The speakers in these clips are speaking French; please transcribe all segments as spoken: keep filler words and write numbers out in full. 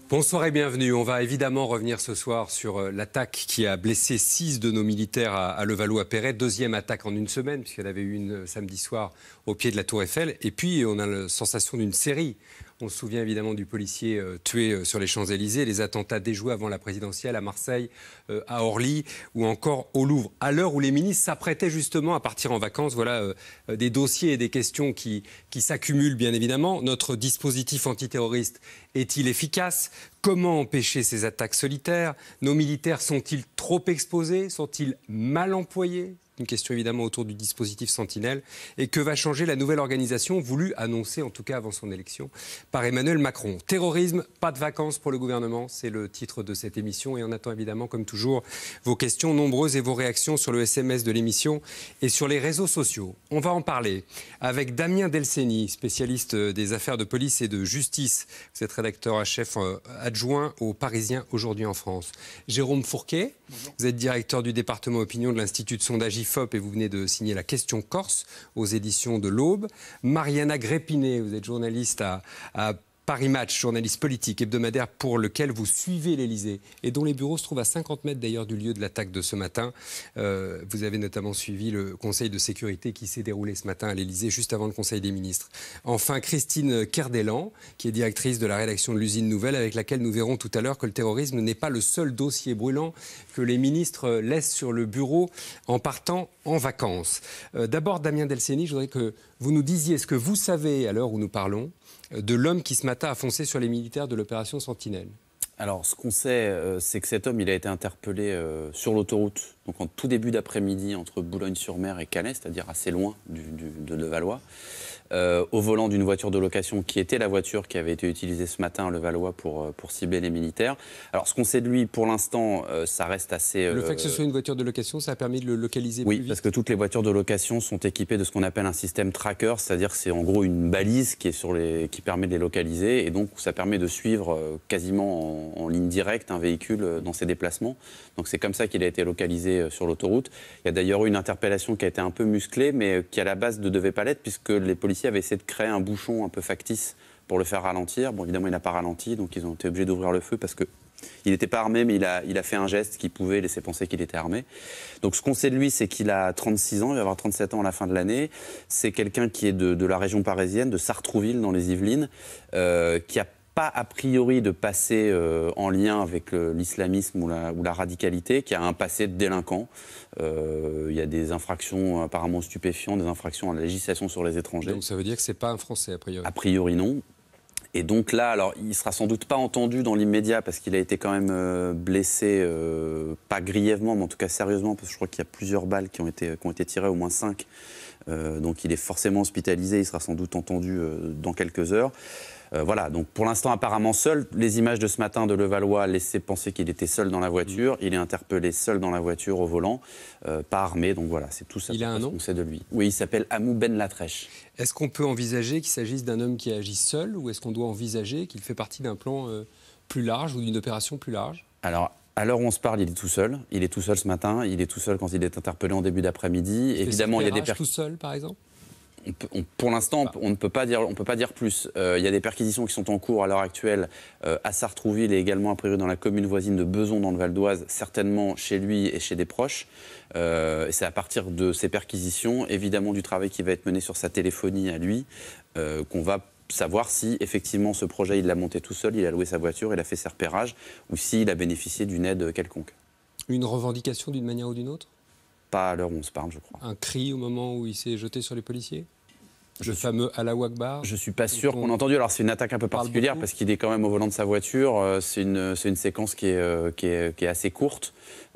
Bonsoir et bienvenue. On va évidemment revenir ce soir sur l'attaque qui a blessé six de nos militaires à, à Levallois-Perret. Deuxième attaque en une semaine, puisqu'il y en avait eu une samedi soir au pied de la Tour Eiffel. Et puis, on a la sensation d'une série. On se souvient évidemment du policier euh, tué euh, sur les Champs-Élysées, les attentats déjoués avant la présidentielle à Marseille, euh, à Orly ou encore au Louvre. À l'heure où les ministres s'apprêtaient justement à partir en vacances, voilà euh, des dossiers et des questions qui, qui s'accumulent bien évidemment. Notre dispositif antiterroriste est-il efficace ? Comment empêcher ces attaques solitaires ? Nos militaires sont-ils trop exposés ? Sont-ils mal employés ? Une question évidemment autour du dispositif Sentinelle. Et que va changer la nouvelle organisation voulue, annoncée en tout cas avant son élection, par Emmanuel Macron. Terrorisme, pas de vacances pour le gouvernement, c'est le titre de cette émission. Et on attend évidemment, comme toujours, vos questions nombreuses et vos réactions sur le S M S de l'émission et sur les réseaux sociaux. On va en parler avec Damien Delceni, spécialiste des affaires de police et de justice. Vous êtes rédacteur en chef adjoint au Parisien aujourd'hui en France. Jérôme Fourquet, bonjour. Vous êtes directeur du département opinion de l'Institut de sondage I F O P et vous venez de signer La Question Corse aux éditions de l'Aube. Mariana Gréppinet, vous êtes journaliste à, à Paris Match, journaliste politique hebdomadaire pour lequel vous suivez l'Élysée et dont les bureaux se trouvent à cinquante mètres d'ailleurs du lieu de l'attaque de ce matin. Euh, vous avez notamment suivi le Conseil de sécurité qui s'est déroulé ce matin à l'Élysée juste avant le Conseil des ministres. Enfin, Christine Kerdelan, qui est directrice de la rédaction de l'Usine Nouvelle, avec laquelle nous verrons tout à l'heure que le terrorisme n'est pas le seul dossier brûlant que les ministres laissent sur le bureau en partant en vacances. Euh, D'abord, Damien Delceni, je voudrais que vous nous disiez ce que vous savez à l'heure où nous parlons de l'homme qui ce matin a foncé sur les militaires de l'opération Sentinelle. Alors, ce qu'on sait, euh, c'est que cet homme, il a été interpellé euh, sur l'autoroute, donc en tout début d'après-midi, entre Boulogne-sur-Mer et Calais, c'est-à-dire assez loin du, du, de Levallois, euh, au volant d'une voiture de location qui était la voiture qui avait été utilisée ce matin à Levallois pour, pour cibler les militaires. Alors, ce qu'on sait de lui, pour l'instant, euh, ça reste assez... Euh, le fait que ce soit une voiture de location, ça a permis de le localiser oui, plus vite. Oui, parce que toutes les voitures de location sont équipées de ce qu'on appelle un système tracker, c'est-à-dire que c'est en gros une balise qui, est sur les, qui permet de les localiser, et donc ça permet de suivre euh, quasiment en, en ligne directe un véhicule euh, dans ses déplacements. Donc c'est comme ça qu'il a été localisé euh, sur l'autoroute. Il y a d'ailleurs eu une interpellation qui a été un peu musclée, mais qui à la base ne devait pas l'être, puisque les policiers avaient essayé de créer un bouchon un peu factice pour le faire ralentir. Bon, évidemment, il n'a pas ralenti, donc ils ont été obligés d'ouvrir le feu parce que il n'était pas armé, mais il a, il a fait un geste qui pouvait laisser penser qu'il était armé. Donc ce qu'on sait de lui, c'est qu'il a trente-six ans, il va avoir trente-sept ans à la fin de l'année. C'est quelqu'un qui est de, de la région parisienne, de Sartrouville, dans les Yvelines, euh, qui a pas a priori de passé euh, en lien avec l'islamisme ou la, ou la radicalité, qui a un passé de délinquant. Euh, il y a des infractions apparemment stupéfiantes, des infractions à la législation sur les étrangers. Donc ça veut dire que c'est pas un Français a priori. A priori non. Et donc là, alors, il ne sera sans doute pas entendu dans l'immédiat parce qu'il a été quand même euh, blessé, euh, pas grièvement, mais en tout cas sérieusement, parce que je crois qu'il y a plusieurs balles qui ont été, qui ont été tirées, au moins cinq. Euh, donc il est forcément hospitalisé, il sera sans doute entendu euh, dans quelques heures. Euh, voilà, donc pour l'instant apparemment seul. Les images de ce matin de Levallois laissaient penser qu'il était seul dans la voiture. Mmh. Il est interpellé seul dans la voiture au volant, euh, pas armé. Donc voilà, c'est tout ça il a un nom qu'on sait de lui. Oui, il s'appelle Hamou Ben Latrèche. Est-ce qu'on peut envisager qu'il s'agisse d'un homme qui agit seul ou est-ce qu'on doit envisager qu'il fait partie d'un plan euh, plus large ou d'une opération plus large ? Alors, à l'heure où on se parle, il est tout seul. Il est tout seul ce matin. Il est tout seul quand il est interpellé en début d'après-midi. Évidemment, il y a des personnes. Tout seul, par exemple ? On peut, on, pour l'instant, on, on ne peut pas dire, on peut pas dire plus. Euh, il y a des perquisitions qui sont en cours à l'heure actuelle euh, à Sartrouville et également a priori dans la commune voisine de Bezons dans le Val d'Oise, certainement chez lui et chez des proches. Euh, et c'est à partir de ces perquisitions, évidemment du travail qui va être mené sur sa téléphonie à lui, euh, qu'on va savoir si effectivement ce projet il l'a monté tout seul, il a loué sa voiture, il a fait ses repérages, ou s'il a bénéficié d'une aide quelconque. Une revendication d'une manière ou d'une autre ? Pas à l'heure où on se parle, je crois. Un cri au moment où il s'est jeté sur les policiers ? Je le suis, fameux Allahu Akbar. Je ne suis pas sûr qu'on ait entendu. Alors, c'est une attaque un peu particulière parce qu'il est quand même au volant de sa voiture. C'est une, c'est une séquence qui est, qui est, qui est assez courte.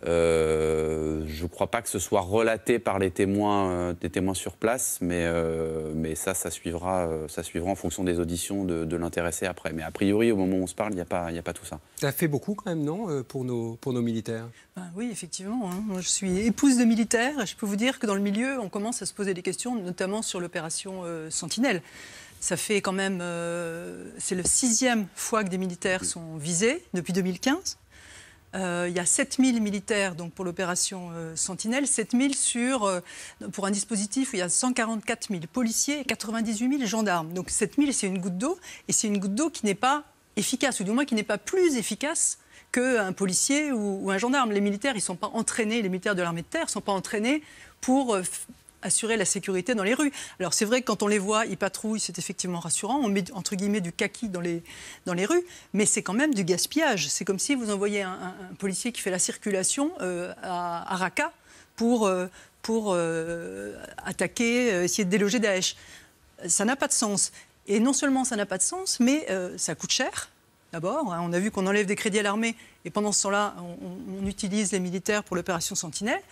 Euh, je ne crois pas que ce soit relaté par les témoins, euh, des témoins sur place, mais, euh, mais ça, ça suivra, euh, ça suivra en fonction des auditions de, de l'intéressé après. Mais a priori, au moment où on se parle, il n'y a pas, il n'y a pas tout ça. Ça fait beaucoup quand même, non, pour nos, pour nos militaires ? Ben oui, effectivement. Hein. Moi, je suis épouse de militaire et je peux vous dire que dans le milieu, on commence à se poser des questions, notamment sur l'opération euh, Sentinelle. Ça fait quand même... Euh, c'est la sixième fois que des militaires sont visés depuis deux mille quinze. Euh, il y a sept mille militaires donc, pour l'opération euh, Sentinelle, sept mille sur, euh, pour un dispositif où il y a cent quarante-quatre mille policiers et quatre-vingt-dix-huit mille gendarmes. Donc sept mille, c'est une goutte d'eau, et c'est une goutte d'eau qui n'est pas efficace, ou du moins qui n'est pas plus efficace qu'un policier ou, ou un gendarme. Les militaires, ils ne sont pas entraînés, les militaires de l'armée de terre ne sont pas entraînés pour euh, assurer la sécurité dans les rues. Alors c'est vrai que quand on les voit, ils patrouillent, c'est effectivement rassurant, on met entre guillemets du kaki dans les, dans les rues, mais c'est quand même du gaspillage. C'est comme si vous envoyez un, un, un policier qui fait la circulation euh, à, à Raqqa pour, euh, pour euh, attaquer, euh, essayer de déloger Daesh. Ça n'a pas de sens. Et non seulement ça n'a pas de sens, mais euh, ça coûte cher. D'abord, hein, on a vu qu'on enlève des crédits à l'armée et pendant ce temps-là, on, on utilise les militaires pour l'opération Sentinelle.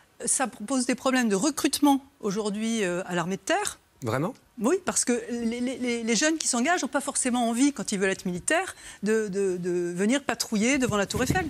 Ça pose des problèmes de recrutement aujourd'hui euh, à l'armée de terre. Vraiment ? Oui, parce que les, les, les jeunes qui s'engagent n'ont pas forcément envie, quand ils veulent être militaires, de, de, de venir patrouiller devant la Tour Eiffel.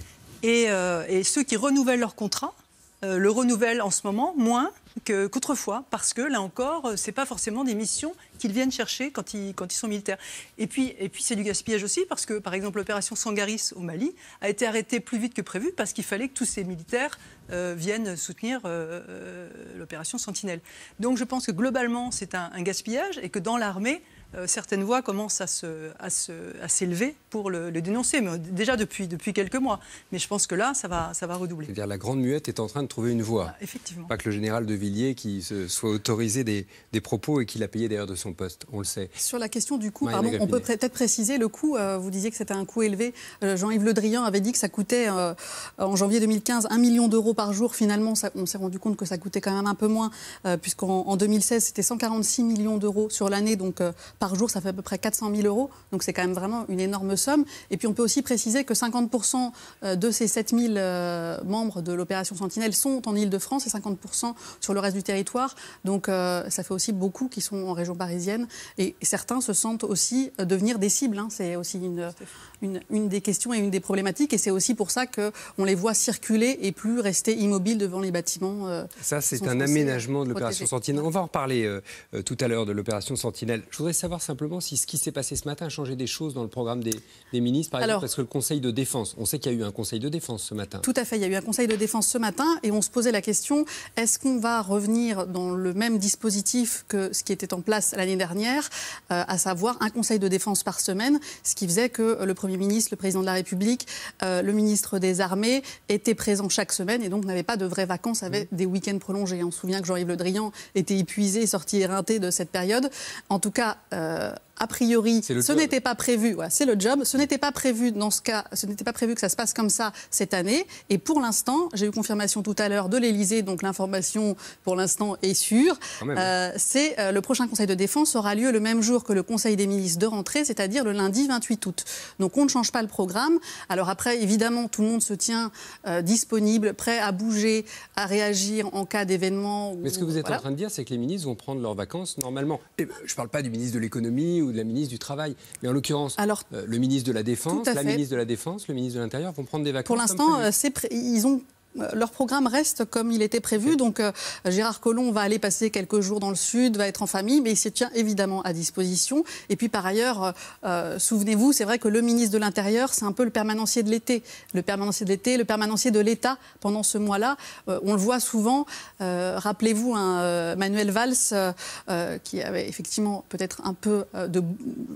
Et, euh, et ceux qui renouvellent leur contrat euh, le renouvellent en ce moment moins que, qu'autrefois, parce que là encore, ce n'est pas forcément des missions qu'ils viennent chercher quand ils, quand ils sont militaires. Et puis, et puis c'est du gaspillage aussi, parce que par exemple l'opération Sangaris au Mali a été arrêtée plus vite que prévu, parce qu'il fallait que tous ces militaires euh, viennent soutenir euh, euh, l'opération Sentinelle. Donc je pense que globalement c'est un, un gaspillage, et que dans l'armée, Euh, certaines voix commencent à, se, à, se, à s'élever pour le, le dénoncer, mais déjà depuis, depuis quelques mois. Mais je pense que là, ça va, ça va redoubler. C'est-à-dire la Grande Muette est en train de trouver une voie. Ah, effectivement. Pas que le général de Villiers qui se soit autorisé des, des propos et qu'il a payé d'ailleurs de son poste, on le sait. Sur la question du coût, Ouais, pardon, on peut peut-être préciser le coût. Euh, vous disiez que c'était un coût élevé. Euh, Jean-Yves Le Drian avait dit que ça coûtait, euh, en janvier deux mille quinze, un million d'euros par jour. Finalement, ça, on s'est rendu compte que ça coûtait quand même un peu moins, euh, puisqu'en en deux mille seize, c'était cent quarante-six millions d'euros sur l'année. Donc euh, par jour, ça fait à peu près quatre cent mille euros, donc c'est quand même vraiment une énorme somme. Et puis on peut aussi préciser que cinquante pour cent de ces sept mille euh, membres de l'opération Sentinelle sont en Île-de-France et cinquante pour cent sur le reste du territoire. Donc euh, ça fait aussi beaucoup qui sont en région parisienne. Et certains se sentent aussi euh, devenir des cibles. Hein. C'est aussi une, une, une des questions et une des problématiques. Et c'est aussi pour ça qu'on les voit circuler et plus rester immobiles devant les bâtiments. Euh, ça, c'est un aménagement de l'opération Sentinelle. On va en reparler euh, euh, tout à l'heure de l'opération Sentinelle. Je voudrais savoir simplement si ce qui s'est passé ce matin a changé des choses dans le programme des, des ministres, par exemple, Alors, parce que le Conseil de défense, on sait qu'il y a eu un Conseil de défense ce matin. Tout à fait, il y a eu un Conseil de défense ce matin et on se posait la question, est-ce qu'on va revenir dans le même dispositif que ce qui était en place l'année dernière, euh, à savoir un Conseil de défense par semaine, ce qui faisait que le Premier ministre, le Président de la République, euh, le ministre des Armées étaient présents chaque semaine et donc n'avaient pas de vraies vacances, avaient mmh. des week-ends prolongés. On se souvient que Jean-Yves Le Drian était épuisé, sorti éreinté de cette période. En tout cas, euh, a priori, ce n'était pas prévu. Voilà, c'est le job. Ce n'était pas prévu dans ce cas. Ce n'était pas prévu que ça se passe comme ça cette année. Et pour l'instant, j'ai eu confirmation tout à l'heure de l'Élysée, donc l'information pour l'instant est sûre. Euh, c'est euh, le prochain Conseil de défense aura lieu le même jour que le Conseil des ministres de rentrée, c'est-à-dire le lundi vingt-huit août. Donc on ne change pas le programme. Alors après, évidemment, tout le monde se tient euh, disponible, prêt à bouger, à réagir en cas d'événement. Mais ce que vous êtes voilà. en train de dire, c'est que les ministres vont prendre leurs vacances normalement. Et je ne parle pas du ministre de l'économie ou de la ministre du Travail. Mais en l'occurrence, Alors, euh, le ministre de la Défense, la ministre de la Défense, le ministre de l'Intérieur vont prendre des vacances. Pour l'instant, euh, c'est pré- ils ont leur programme reste comme il était prévu. Donc euh, Gérard Collomb va aller passer quelques jours dans le sud, va être en famille, mais il se tient évidemment à disposition. Et puis par ailleurs, euh, souvenez-vous, c'est vrai que le ministre de l'Intérieur, c'est un peu le permanencier de l'été. Le permanencier de l'été, le permanencier de l'État pendant ce mois-là. Euh, on le voit souvent. Euh, rappelez-vous, hein, euh, Manuel Valls, euh, euh, qui avait effectivement peut-être un peu euh, de,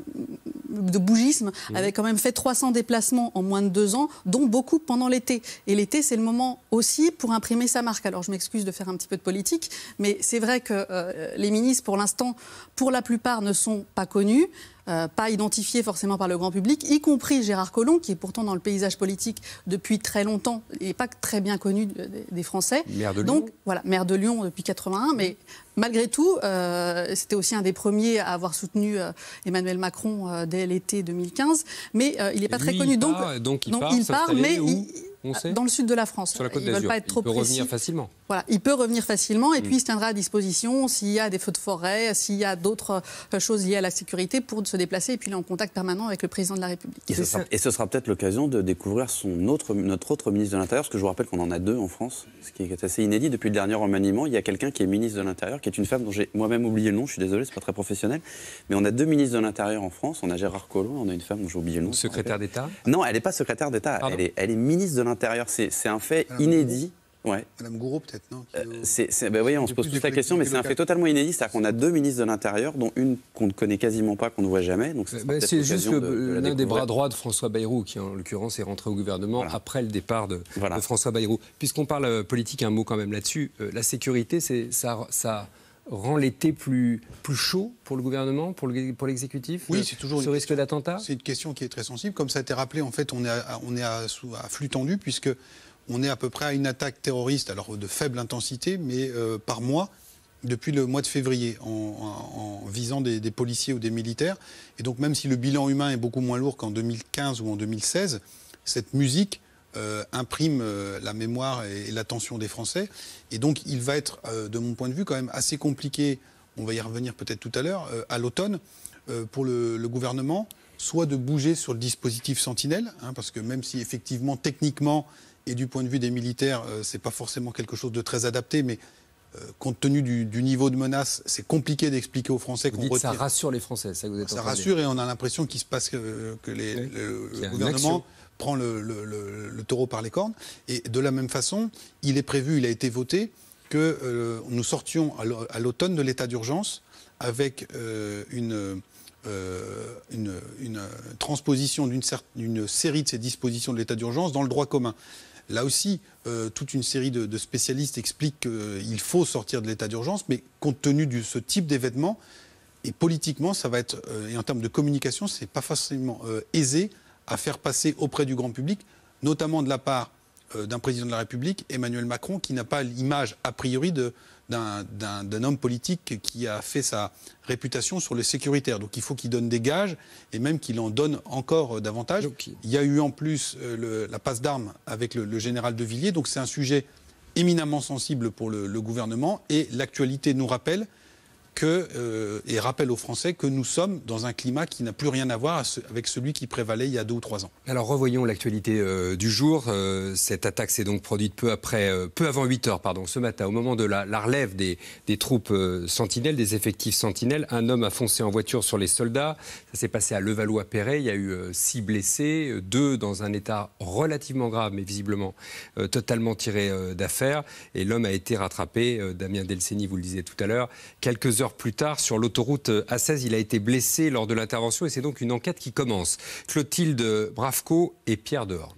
de bougisme, mmh. avait quand même fait trois cents déplacements en moins de deux ans, dont beaucoup pendant l'été. Et l'été, c'est le moment aussi pour imprimer sa marque. Alors je m'excuse de faire un petit peu de politique, mais c'est vrai que euh, les ministres, pour l'instant, pour la plupart, ne sont pas connus. Euh, pas identifié forcément par le grand public, y compris Gérard Collomb, qui est pourtant dans le paysage politique depuis très longtemps et pas très bien connu des, des Français. Maire de Lyon. Donc voilà, maire de Lyon depuis quatre-vingt-un, mais malgré tout, euh, c'était aussi un des premiers à avoir soutenu euh, Emmanuel Macron euh, dès l'été deux mille quinze, mais euh, il n'est pas lui, très connu. Il donc, part, donc il donc, part, il part mais où il, on sait dans le sud de la France. Sur la Côte Ils ne veulent pas être trop il peut précis. revenir facilement. Voilà, il peut revenir facilement et mmh. puis il se tiendra à disposition s'il y a des feux de forêt, s'il y a d'autres choses liées à la sécurité pour se déplacer et puis il est en contact permanent avec le président de la République. Et ce sera, et ce sera peut-être l'occasion de découvrir son autre, notre autre ministre de l'Intérieur, parce que je vous rappelle qu'on en a deux en France, ce qui est assez inédit. Depuis le dernier remaniement, il y a quelqu'un qui est ministre de l'Intérieur, qui est une femme dont j'ai moi-même oublié le nom, je suis désolé, c'est pas très professionnel, mais on a deux ministres de l'Intérieur en France, on a Gérard Collomb, on a une femme dont j'ai oublié le nom. Secrétaire d'État ? Non, elle n'est pas secrétaire d'État, elle est, elle est ministre de l'Intérieur, c'est, c'est un fait Alors, inédit. Ouais. Madame Gouraud, peut-être, non euh, c'est, c'est, ben oui, on se pose toute la question, mais c'est un fait totalement inédit. C'est-à-dire qu'on a deux ministres de l'Intérieur, dont une qu'on ne connaît quasiment pas, qu'on ne voit jamais. Donc bah, c'est juste le, de, de l'un des bras droits de François Bayrou, qui en l'occurrence est rentré au gouvernement voilà. après le départ de, voilà. de François Bayrou. Puisqu'on parle politique, un mot quand même là-dessus. Euh, la sécurité, c'est, ça, ça rend l'été plus, plus chaud pour le gouvernement, pour, le, pour l'exécutif. Oui, c'est toujours ce risque question, d'attentat. C'est une question qui est très sensible. Comme ça a été rappelé, en fait, on est à, on est à, à flux tendu, puisque on est à peu près à une attaque terroriste, alors de faible intensité, mais euh, par mois, depuis le mois de février, en, en, en visant des, des policiers ou des militaires. Et donc même si le bilan humain est beaucoup moins lourd qu'en deux mille quinze ou en deux mille seize, cette musique euh, imprime euh, la mémoire et, et l'attention des Français. Et donc il va être, euh, de mon point de vue, quand même assez compliqué, on va y revenir peut-être tout à l'heure, euh, à l'automne, euh, pour le, le gouvernement, soit de bouger sur le dispositif Sentinelle, hein, parce que même si effectivement, techniquement, et du point de vue des militaires, euh, c'est pas forcément quelque chose de très adapté, mais euh, compte tenu du, du niveau de menace, c'est compliqué d'expliquer aux Français qu'on retire. Ça rassure les Français, ça vous êtes Ça rassure et on a l'impression qu'il se passe que, que les, oui. le, le gouvernement prend le, le, le, le taureau par les cornes. Et de la même façon, il est prévu, il a été voté, que euh, nous sortions à l'automne de l'état d'urgence avec euh, une... Euh, une, une transposition d'une, d'une série de ces dispositions de l'état d'urgence dans le droit commun. Là aussi, euh, toute une série de, de spécialistes expliquent qu'il faut sortir de l'état d'urgence, mais compte tenu de ce type d'événement, et politiquement, ça va être, euh, et en termes de communication, c'est pas forcément euh, aisé à faire passer auprès du grand public, notamment de la part euh, d'un président de la République, Emmanuel Macron, qui n'a pas l'image, a priori, de D'un, d'un, d'un homme politique qui a fait sa réputation sur le sécuritaire. Donc il faut qu'il donne des gages et même qu'il en donne encore davantage. Okay. Il y a eu en plus euh, le, la passe d'armes avec le, le général de Villiers. Donc c'est un sujet éminemment sensible pour le, le gouvernement. Et l'actualité nous rappelle que, euh, et rappelle aux Français que nous sommes dans un climat qui n'a plus rien à voir avec celui qui prévalait il y a deux ou trois ans. Alors revoyons l'actualité euh, du jour. Euh, cette attaque s'est donc produite peu, après, euh, peu avant huit heures pardon, ce matin, au moment de la, la relève des, des troupes euh, sentinelles, des effectifs sentinelles. Un homme a foncé en voiture sur les soldats. Ça s'est passé à Levallois-Perret. Il y a eu euh, six blessés, deux dans un état relativement grave, mais visiblement euh, totalement tiré euh, d'affaire. Et l'homme a été rattrapé, euh, Damien Delceni, vous le disiez tout à l'heure, quelques heures plus tard, sur l'autoroute A seize, il a été blessé lors de l'intervention et c'est donc une enquête qui commence. Clotilde Bravco et Pierre Dehorne.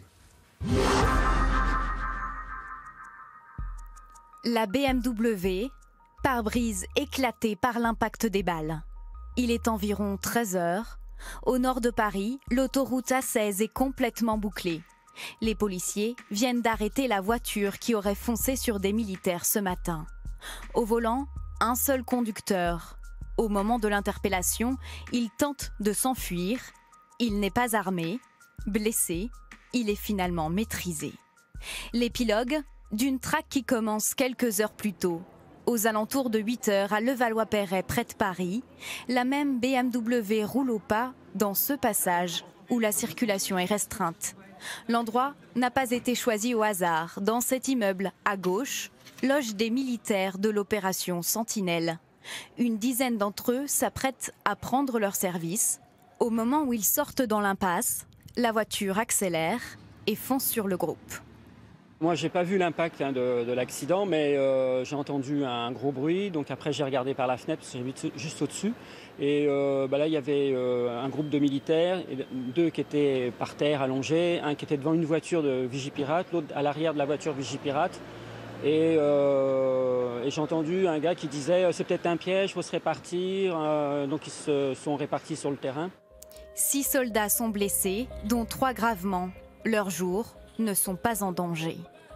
La B M W, pare-brise éclaté par l'impact des balles. Il est environ treize heures. Au nord de Paris, l'autoroute A seize est complètement bouclée. Les policiers viennent d'arrêter la voiture qui aurait foncé sur des militaires ce matin. Au volant, un seul conducteur. Au moment de l'interpellation, il tente de s'enfuir. Il n'est pas armé. Blessé, il est finalement maîtrisé. L'épilogue d'une traque qui commence quelques heures plus tôt. Aux alentours de huit heures à Levallois-Perret, près de Paris, la même B M W roule au pas dans ce passage où la circulation est restreinte. L'endroit n'a pas été choisi au hasard. Dans cet immeuble, à gauche, logent des militaires de l'opération Sentinelle. Une dizaine d'entre eux s'apprêtent à prendre leur service. Au moment où ils sortent dans l'impasse, la voiture accélère et fonce sur le groupe. Moi, j'ai pas vu l'impact hein, de, de l'accident, mais euh, j'ai entendu un gros bruit. Donc après, j'ai regardé par la fenêtre, parce que j'habite juste au-dessus. Et euh, bah là, il y avait euh, un groupe de militaires, et deux qui étaient par terre, allongés, un qui était devant une voiture de Vigipirate, l'autre à l'arrière de la voiture Vigipirate. Et, euh, et j'ai entendu un gars qui disait « c'est peut-être un piège, il faut se répartir euh, ». Donc ils se sont répartis sur le terrain. Six soldats sont blessés, dont trois gravement. Leurs jours ne sont pas en danger.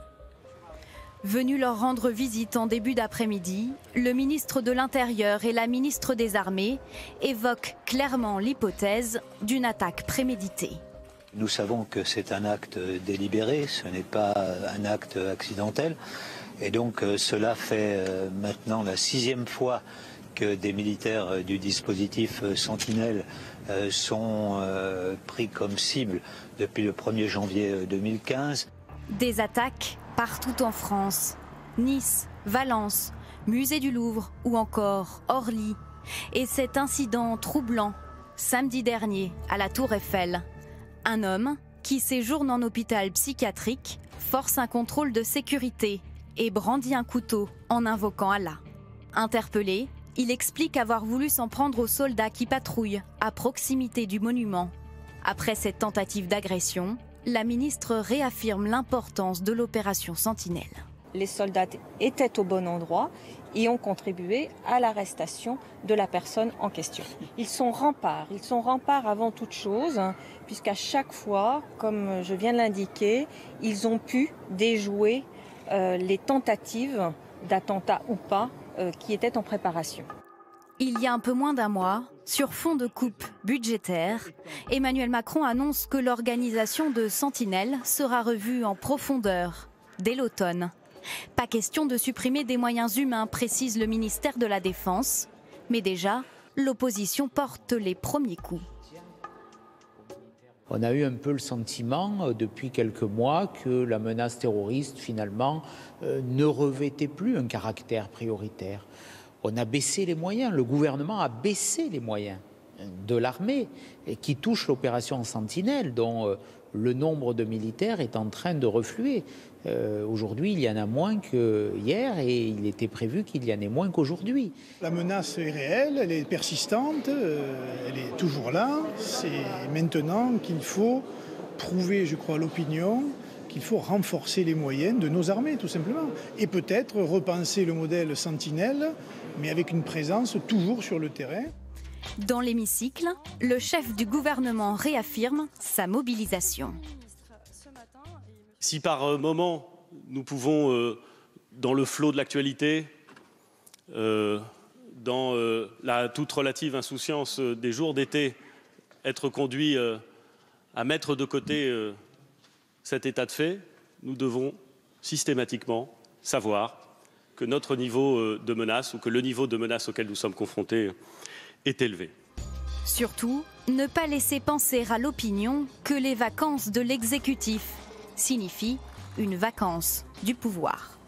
Venu leur rendre visite en début d'après-midi, le ministre de l'Intérieur et la ministre des Armées évoquent clairement l'hypothèse d'une attaque préméditée. Nous savons que c'est un acte délibéré, ce n'est pas un acte accidentel. Et donc euh, cela fait euh, maintenant la sixième fois que des militaires euh, du dispositif euh, Sentinelle euh, sont euh, pris comme cible depuis le premier janvier deux mille quinze. Des attaques partout en France. Nice, Valence, Musée du Louvre ou encore Orly. Et cet incident troublant, samedi dernier, à la Tour Eiffel. Un homme qui séjourne en hôpital psychiatrique force un contrôle de sécurité et brandit un couteau en invoquant Allah. Interpellé, il explique avoir voulu s'en prendre aux soldats qui patrouillent à proximité du monument. Après cette tentative d'agression, la ministre réaffirme l'importance de l'opération Sentinelle. Les soldats étaient au bon endroit et ont contribué à l'arrestation de la personne en question. Ils sont remparts, ils sont remparts avant toute chose, puisqu'à chaque fois, comme je viens de l'indiquer, ils ont pu déjouer euh, les tentatives d'attentats ou pas euh, qui étaient en préparation. Il y a un peu moins d'un mois, sur fond de coupe budgétaire, Emmanuel Macron annonce que l'organisation de Sentinelle sera revue en profondeur dès l'automne. Pas question de supprimer des moyens humains, précise le ministère de la Défense. Mais déjà, l'opposition porte les premiers coups. On a eu un peu le sentiment, depuis quelques mois, que la menace terroriste, finalement, euh, ne revêtait plus un caractère prioritaire. On a baissé les moyens, le gouvernement a baissé les moyens de l'armée, qui touche l'opération Sentinelle, dont euh, le nombre de militaires est en train de refluer. Euh, aujourd'hui, il y en a moins qu'hier et il était prévu qu'il y en ait moins qu'aujourd'hui. La menace est réelle, elle est persistante, euh, elle est toujours là. C'est maintenant qu'il faut prouver, je crois, à l'opinion qu'il faut renforcer les moyens de nos armées, tout simplement. Et peut-être repenser le modèle Sentinelle, mais avec une présence toujours sur le terrain. Dans l'hémicycle, le chef du gouvernement réaffirme sa mobilisation. Si par moment, nous pouvons, euh, dans le flot de l'actualité, euh, dans euh, la toute relative insouciance des jours d'été, être conduits euh, à mettre de côté euh, cet état de fait, nous devons systématiquement savoir que notre niveau euh, de menace ou que le niveau de menace auquel nous sommes confrontés est élevé. Surtout, ne pas laisser penser à l'opinion que les vacances de l'exécutif signifient une vacance du pouvoir.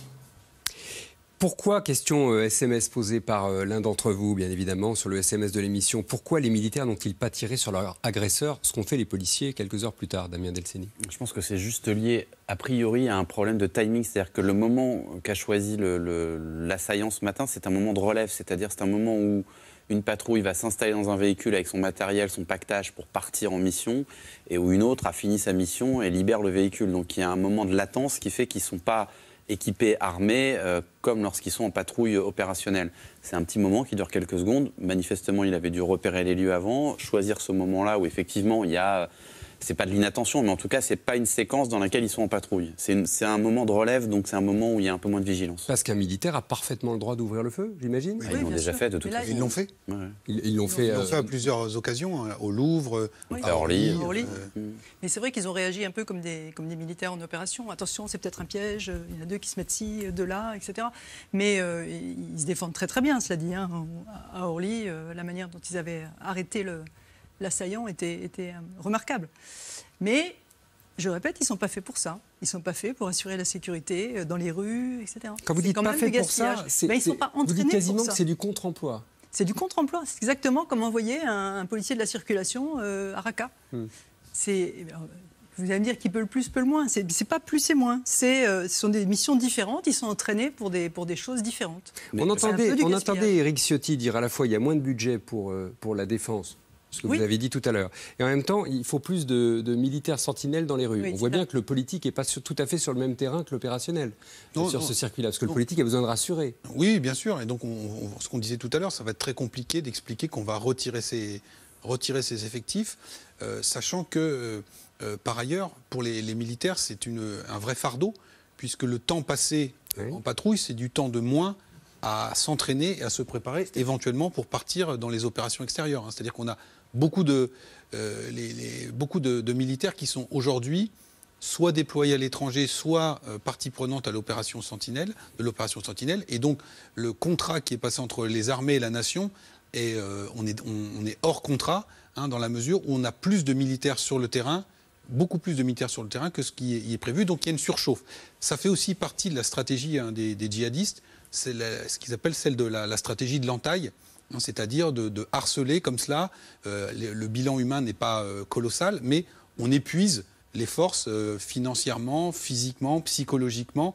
Pourquoi, question euh, S M S posée par euh, l'un d'entre vous, bien évidemment, sur le S M S de l'émission, pourquoi les militaires n'ont-ils pas tiré sur leur agresseur, ce qu'ont fait les policiers quelques heures plus tard, Damien Delceni? Je pense que c'est juste lié, a priori, à un problème de timing. C'est-à-dire que le moment qu'a choisi le, le, l'assaillant ce matin, c'est un moment de relève. C'est-à-dire c'est un moment où une patrouille va s'installer dans un véhicule avec son matériel, son pactage pour partir en mission, et où une autre a fini sa mission et libère le véhicule. Donc il y a un moment de latence qui fait qu'ils ne sont pas équipés, armés, euh, comme lorsqu'ils sont en patrouille opérationnelle. C'est un petit moment qui dure quelques secondes. Manifestement, il avait dû repérer les lieux avant, choisir ce moment-là où effectivement il y a... C'est pas de l'inattention, mais en tout cas, c'est pas une séquence dans laquelle ils sont en patrouille. C'est, une, c'est un moment de relève, donc c'est un moment où il y a un peu moins de vigilance. Parce qu'un militaire a parfaitement le droit d'ouvrir le feu, j'imagine. Oui, ah, ils l'ont déjà sûr. fait, de toute façon. Ils l'ont fait. Ouais. Ils, ils l'ont fait, ils l'ont euh... fait à plusieurs occasions, au Louvre, oui. à Orly. À Orly. Euh... Mais c'est vrai qu'ils ont réagi un peu comme des, comme des militaires en opération. Attention, c'est peut-être un piège, il y en a deux qui se mettent ci, deux là, et cetera. Mais euh, ils se défendent très très bien, cela dit. Hein. À Orly, euh, la manière dont ils avaient arrêté le, l'assaillant était, était euh, remarquable. Mais, je répète, ils ne sont pas faits pour ça. Ils ne sont pas faits pour assurer la sécurité dans les rues, et cetera. Quand vous dites pas fait pour ça, c'est, ben, ils sont pas vous dites quasiment que c'est du contre-emploi. C'est du contre-emploi. C'est exactement comme envoyer un, un policier de la circulation euh, à Raqqa. Hmm. C'est, vous allez me dire qui peut le plus, peut le moins. C'est, c'est pas plus et moins. C'est, euh, ce sont des missions différentes. Ils sont entraînés pour des, pour des choses différentes. Mais on entendait, on entendait Éric Ciotti dire à la fois il y a moins de budget pour, euh, pour la défense, ce que oui. vous avez dit tout à l'heure. Et en même temps, il faut plus de, de militaires sentinelles dans les rues. Oui, on voit bien que le politique n'est pas sur, tout à fait sur le même terrain que l'opérationnel non, sur non, ce circuit-là, parce que non. le politique a besoin de rassurer. Oui, bien sûr. Et donc, on, on, ce qu'on disait tout à l'heure, ça va être très compliqué d'expliquer qu'on va retirer ces, retirer ces effectifs, euh, sachant que, euh, par ailleurs, pour les, les militaires, c'est une, un vrai fardeau, puisque le temps passé oui. en patrouille, c'est du temps de moins à s'entraîner et à se préparer éventuellement pour partir dans les opérations extérieures. Hein. C'est-à-dire qu'on a beaucoup de, euh, les, les, beaucoup de, de militaires qui sont aujourd'hui soit déployés à l'étranger, soit euh, partie prenante à l'opération Sentinelle, de l'opération Sentinelle. Et donc, le contrat qui est passé entre les armées et la nation, est, euh, on, est, on, on est hors contrat, hein, dans la mesure où on a plus de militaires sur le terrain, beaucoup plus de militaires sur le terrain que ce qui est, y est prévu. Donc, il y a une surchauffe. Ça fait aussi partie de la stratégie hein, des, des djihadistes. C'est la, ce qu'ils appellent celle de la, la stratégie de l'entaille, hein, c'est-à-dire de, de harceler comme cela. Euh, le, le bilan humain n'est pas euh, colossal, mais on épuise les forces euh, financièrement, physiquement, psychologiquement,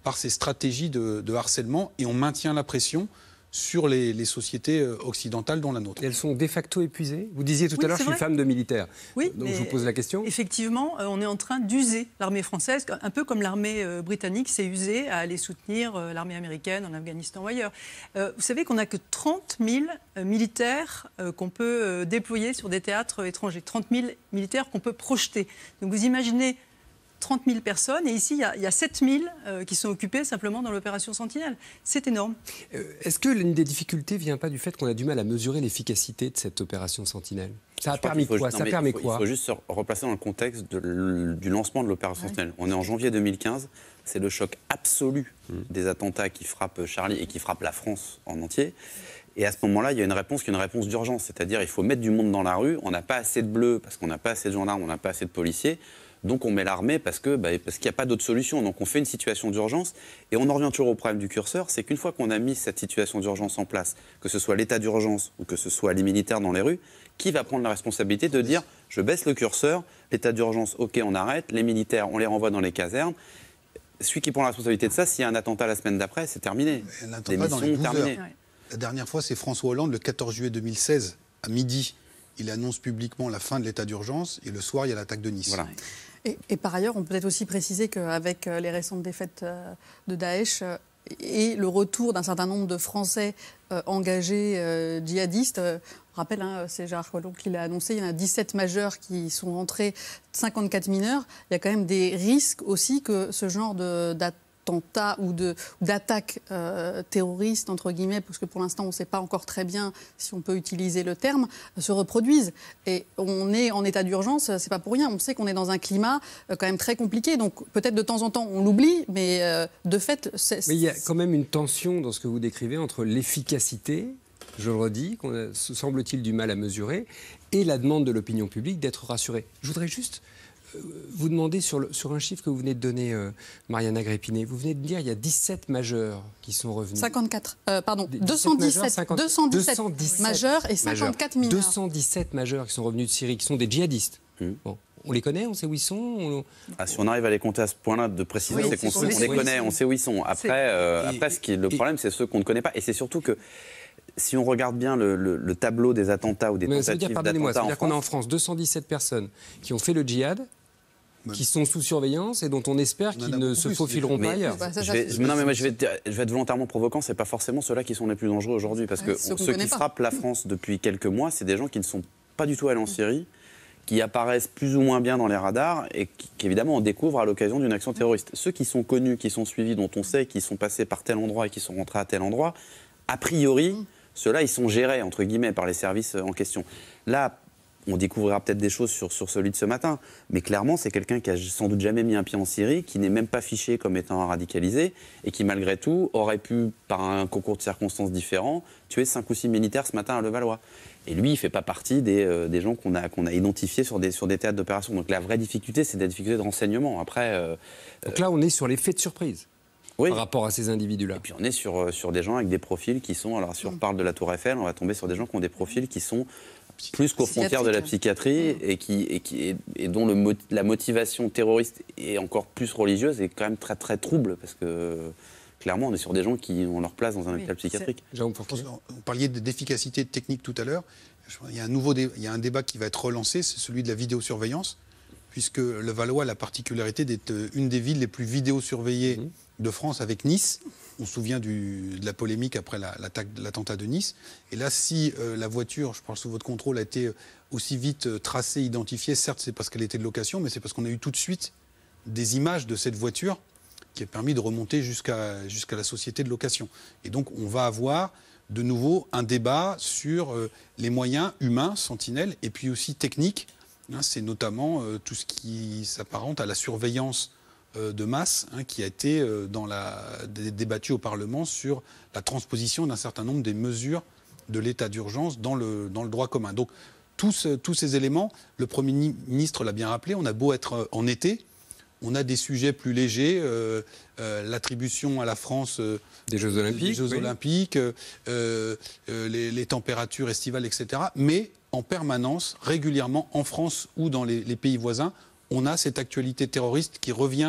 par ces stratégies de, de harcèlement et on maintient la pression sur les, les sociétés occidentales dont la nôtre. Et elles sont de facto épuisées. Vous disiez tout oui, à l'heure, je suis vrai. femme de militaire. Oui, donc je vous pose la question. Effectivement, on est en train d'user l'armée française, un peu comme l'armée britannique s'est usée à aller soutenir l'armée américaine en Afghanistan ou ailleurs. Euh, vous savez qu'on n'a que trente mille militaires euh, qu'on peut euh, déployer sur des théâtres étrangers, trente mille militaires qu'on peut projeter. Donc vous imaginez trente mille personnes, et ici, il y a, il y a sept mille euh, qui sont occupés simplement dans l'opération Sentinelle. C'est énorme. Euh, est-ce que l'une des difficultés ne vient pas du fait qu'on a du mal à mesurer l'efficacité de cette opération Sentinelle ? Ça a permis quoi ? Ça permet quoi ? Il faut juste se replacer dans le contexte de, du lancement de l'opération ouais. Sentinelle. On est en janvier deux mille quinze, c'est le choc absolu mmh. des attentats qui frappent Charlie et qui frappent la France en entier. Et à ce moment-là, il y a une réponse qui est une réponse d'urgence, c'est-à-dire il faut mettre du monde dans la rue, on n'a pas assez de bleus parce qu'on n'a pas assez de gendarmes, on n'a pas assez de policiers. Donc on met l'armée parce que bah, parce qu'il n'y a pas d'autre solution. Donc on fait une situation d'urgence et on en revient toujours au problème du curseur, c'est qu'une fois qu'on a mis cette situation d'urgence en place, que ce soit l'état d'urgence ou que ce soit les militaires dans les rues, qui va prendre la responsabilité de dire je baisse le curseur, l'état d'urgence, ok on arrête, les militaires on les renvoie dans les casernes. Celui qui prend la responsabilité de ça, s'il y a un attentat la semaine d'après, c'est terminé. Les missions sont terminées. La dernière fois, c'est François Hollande, le quatorze juillet deux mille seize, à midi. Il annonce publiquement la fin de l'état d'urgence et le soir, il y a l'attaque de Nice. Voilà. Et, et par ailleurs, on peut peut-être aussi préciser qu'avec les récentes défaites de Daesh et le retour d'un certain nombre de Français euh, engagés euh, djihadistes, euh, on rappelle, hein, c'est Gérard Collomb qui l'a annoncé, il y en a dix-sept majeurs qui sont rentrés, cinquante-quatre mineurs. Il y a quand même des risques aussi que ce genre de, d'attentats ou de, d'attaques euh, terroristes, entre guillemets, parce que pour l'instant on ne sait pas encore très bien si on peut utiliser le terme, se reproduisent. Et on est en état d'urgence, c'est pas pour rien. On sait qu'on est dans un climat euh, quand même très compliqué. Donc peut-être de temps en temps on l'oublie, mais euh, de fait... C'est, mais il y a quand même une tension dans ce que vous décrivez entre l'efficacité, je le redis, qu'on a, semble-t-il, du mal à mesurer, et la demande de l'opinion publique d'être rassurée. Je voudrais juste vous demander sur, le, sur un chiffre que vous venez de donner, euh, Mariana Gréppinet. Vous venez de dire qu'il y a dix-sept majeurs qui sont revenus. cinquante-quatre, euh, pardon, deux cent dix-sept, majeurs, cinquante, deux cent dix-sept, deux cent dix-sept majeurs et cinquante-quatre mineurs. deux cent dix-sept majeurs qui sont revenus de Syrie, qui sont des djihadistes. Mmh. Bon. On les connaît, on sait où ils sont on... Ah, si on arrive à les compter à ce point-là de précision, oui, c'est qu'on sait, on les connaît, on sait où ils sont. Après, euh, après ce qui est le problème, et... c'est ceux qu'on ne connaît pas. Et c'est surtout que si on regarde bien le, le, le tableau des attentats ou des mais tentatives ça veut dire, pardonnez-moi, ça veut dire France... qu'on a en France deux cent dix-sept personnes qui ont fait le djihad, qui sont sous surveillance et dont on espère on qu'ils ne se faufileront pas ailleurs. Bah, ça, ça, je vais, non, mais moi, je vais, être, je vais être volontairement provoquant, c'est pas forcément ceux-là qui sont les plus dangereux aujourd'hui, parce que ouais, ceux, ceux qui pas. frappent la France depuis quelques mois, c'est des gens qui ne sont pas du tout allés en Syrie, qui apparaissent plus ou moins bien dans les radars et qu'évidemment on découvre à l'occasion d'une action terroriste. Ceux qui sont connus, qui sont suivis, dont on sait qu'ils sont passés par tel endroit et qui sont rentrés à tel endroit, a priori, ceux-là, ils sont gérés, entre guillemets, par les services en question. Là, on découvrira peut-être des choses sur, sur celui de ce matin, mais clairement, c'est quelqu'un qui a sans doute jamais mis un pied en Syrie, qui n'est même pas fiché comme étant radicalisé, et qui, malgré tout, aurait pu, par un concours de circonstances différents, tuer cinq ou six militaires ce matin à Levallois. Et lui, il ne fait pas partie des, euh, des gens qu'on a, qu'on a identifiés sur des, sur des théâtres d'opération. Donc la vraie difficulté, c'est des difficultés de renseignement. Après, euh, Donc là, on est sur l'effet de surprise. Oui. Par rapport à ces individus-là. Et puis on est sur, sur des gens avec des profils qui sont... Alors si on parle de la Tour Eiffel, on va tomber sur des gens qui ont des profils qui sont plus qu'aux frontières de la psychiatrie mmh. et, qui, et, qui, et, et dont le, la motivation terroriste est encore plus religieuse et quand même très très trouble parce que clairement on est sur des gens qui ont leur place dans un hôpital oui, psychiatrique. Vous parliez d'efficacité technique tout à l'heure. Il y a un nouveau dé, il y a un débat qui va être relancé, c'est celui de la vidéosurveillance, puisque Levallois a la particularité d'être une des villes les plus vidéosurveillées mmh. de France avec Nice. On se souvient du, de la polémique après la, l'attentat de Nice. Et là, si euh, la voiture, je parle sous votre contrôle, a été aussi vite euh, tracée, identifiée, certes, c'est parce qu'elle était de location, mais c'est parce qu'on a eu tout de suite des images de cette voiture qui a permis de remonter jusqu'à, jusqu'à la société de location. Et donc, on va avoir de nouveau un débat sur euh, les moyens humains, Sentinelle, et puis aussi techniques. Hein, c'est notamment euh, tout ce qui s'apparente à la surveillance de masse hein, qui a été euh, dans la, débattu au Parlement sur la transposition d'un certain nombre des mesures de l'état d'urgence dans le, dans le droit commun. Donc tous, tous ces éléments, le Premier ministre l'a bien rappelé, on a beau être en été, on a des sujets plus légers, euh, euh, l'attribution à la France euh, des Jeux Olympiques, des Jeux oui. Olympiques euh, euh, les, les températures estivales, et cetera. Mais en permanence, régulièrement, en France ou dans les, les pays voisins, on a cette actualité terroriste qui revient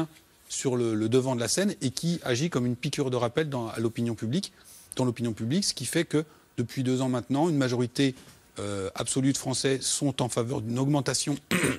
sur le, le devant de la scène et qui agit comme une piqûre de rappel dans, à l'opinion publique, dans l'opinion publique, ce qui fait que depuis deux ans maintenant, une majorité euh, absolue de Français sont en faveur d'une augmentation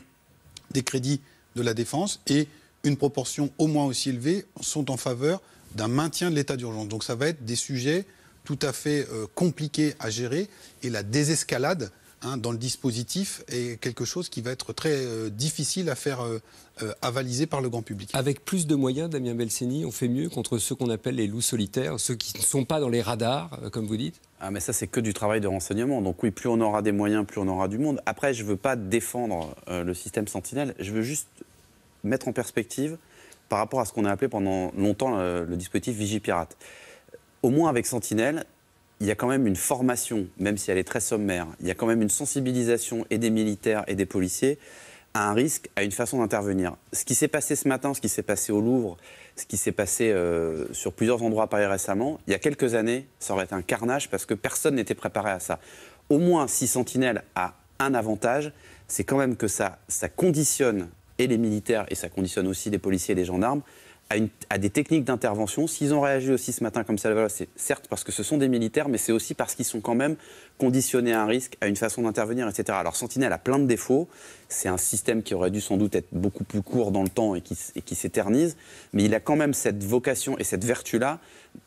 des crédits de la défense et une proportion au moins aussi élevée sont en faveur d'un maintien de l'état d'urgence. Donc ça va être des sujets tout à fait euh, compliqués à gérer et la désescalade hein, dans le dispositif est quelque chose qui va être très euh, difficile à faire euh, euh, avaliser par le grand public. Avec plus de moyens, Damien Belceni, on fait mieux contre ceux qu'on appelle les loups solitaires, ceux qui ne sont pas dans les radars, euh, comme vous dites? Ah mais ça c'est que du travail de renseignement, donc oui, plus on aura des moyens, plus on aura du monde. Après, je ne veux pas défendre euh, le système Sentinelle, je veux juste mettre en perspective par rapport à ce qu'on a appelé pendant longtemps le, le dispositif Vigipirate. Au moins avec Sentinelle, il y a quand même une formation, même si elle est très sommaire, il y a quand même une sensibilisation et des militaires et des policiers à un risque, à une façon d'intervenir. Ce qui s'est passé ce matin, ce qui s'est passé au Louvre, ce qui s'est passé euh, sur plusieurs endroits à Paris récemment, il y a quelques années, ça aurait été un carnage parce que personne n'était préparé à ça. Au moins, si Sentinelle a un avantage, c'est quand même que ça, ça conditionne et les militaires, et ça conditionne aussi les policiers et les gendarmes, à, une, à des techniques d'intervention. S'ils ont réagi aussi ce matin comme ça, c'est certes parce que ce sont des militaires, mais c'est aussi parce qu'ils sont quand même conditionnés à un risque, à une façon d'intervenir, et cetera. Alors Sentinelle a plein de défauts. C'est un système qui aurait dû sans doute être beaucoup plus court dans le temps et qui, et qui s'éternise, mais il a quand même cette vocation et cette vertu-là,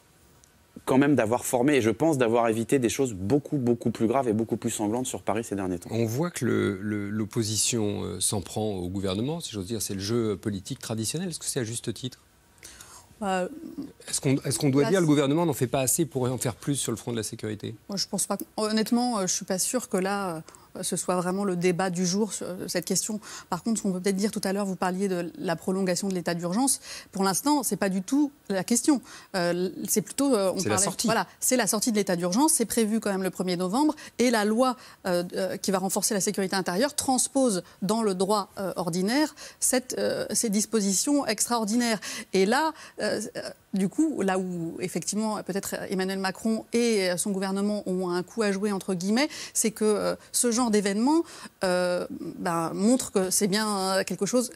quand même d'avoir formé, et je pense d'avoir évité des choses beaucoup, beaucoup plus graves et beaucoup plus sanglantes sur Paris ces derniers temps. On voit que le, le, l'opposition euh, s'en prend au gouvernement, si j'ose dire, c'est le jeu politique traditionnel. Est-ce que c'est à juste titre ? euh, Est-ce qu'on, est-ce qu'on doit dire que le gouvernement n'en fait pas assez pour en faire plus sur le front de la sécurité ? Moi, je pense pas. Honnêtement, je ne suis pas sûre que là... Euh... ce soit vraiment le débat du jour sur cette question. Par contre, ce qu'on peut peut-être dire tout à l'heure, vous parliez de la prolongation de l'état d'urgence. Pour l'instant, ce n'est pas du tout la question. Euh, c'est plutôt... Euh, on c'est parlait, la sortie. Voilà, c'est la sortie de l'état d'urgence. C'est prévu quand même le premier novembre. Et la loi euh, euh, qui va renforcer la sécurité intérieure transpose dans le droit euh, ordinaire cette, euh, ces dispositions extraordinaires. Et là... Euh, Du coup, là où, effectivement, peut-être Emmanuel Macron et son gouvernement ont un coup à jouer, entre guillemets, c'est que euh, ce genre d'événement euh, ben, montre que c'est bien quelque chose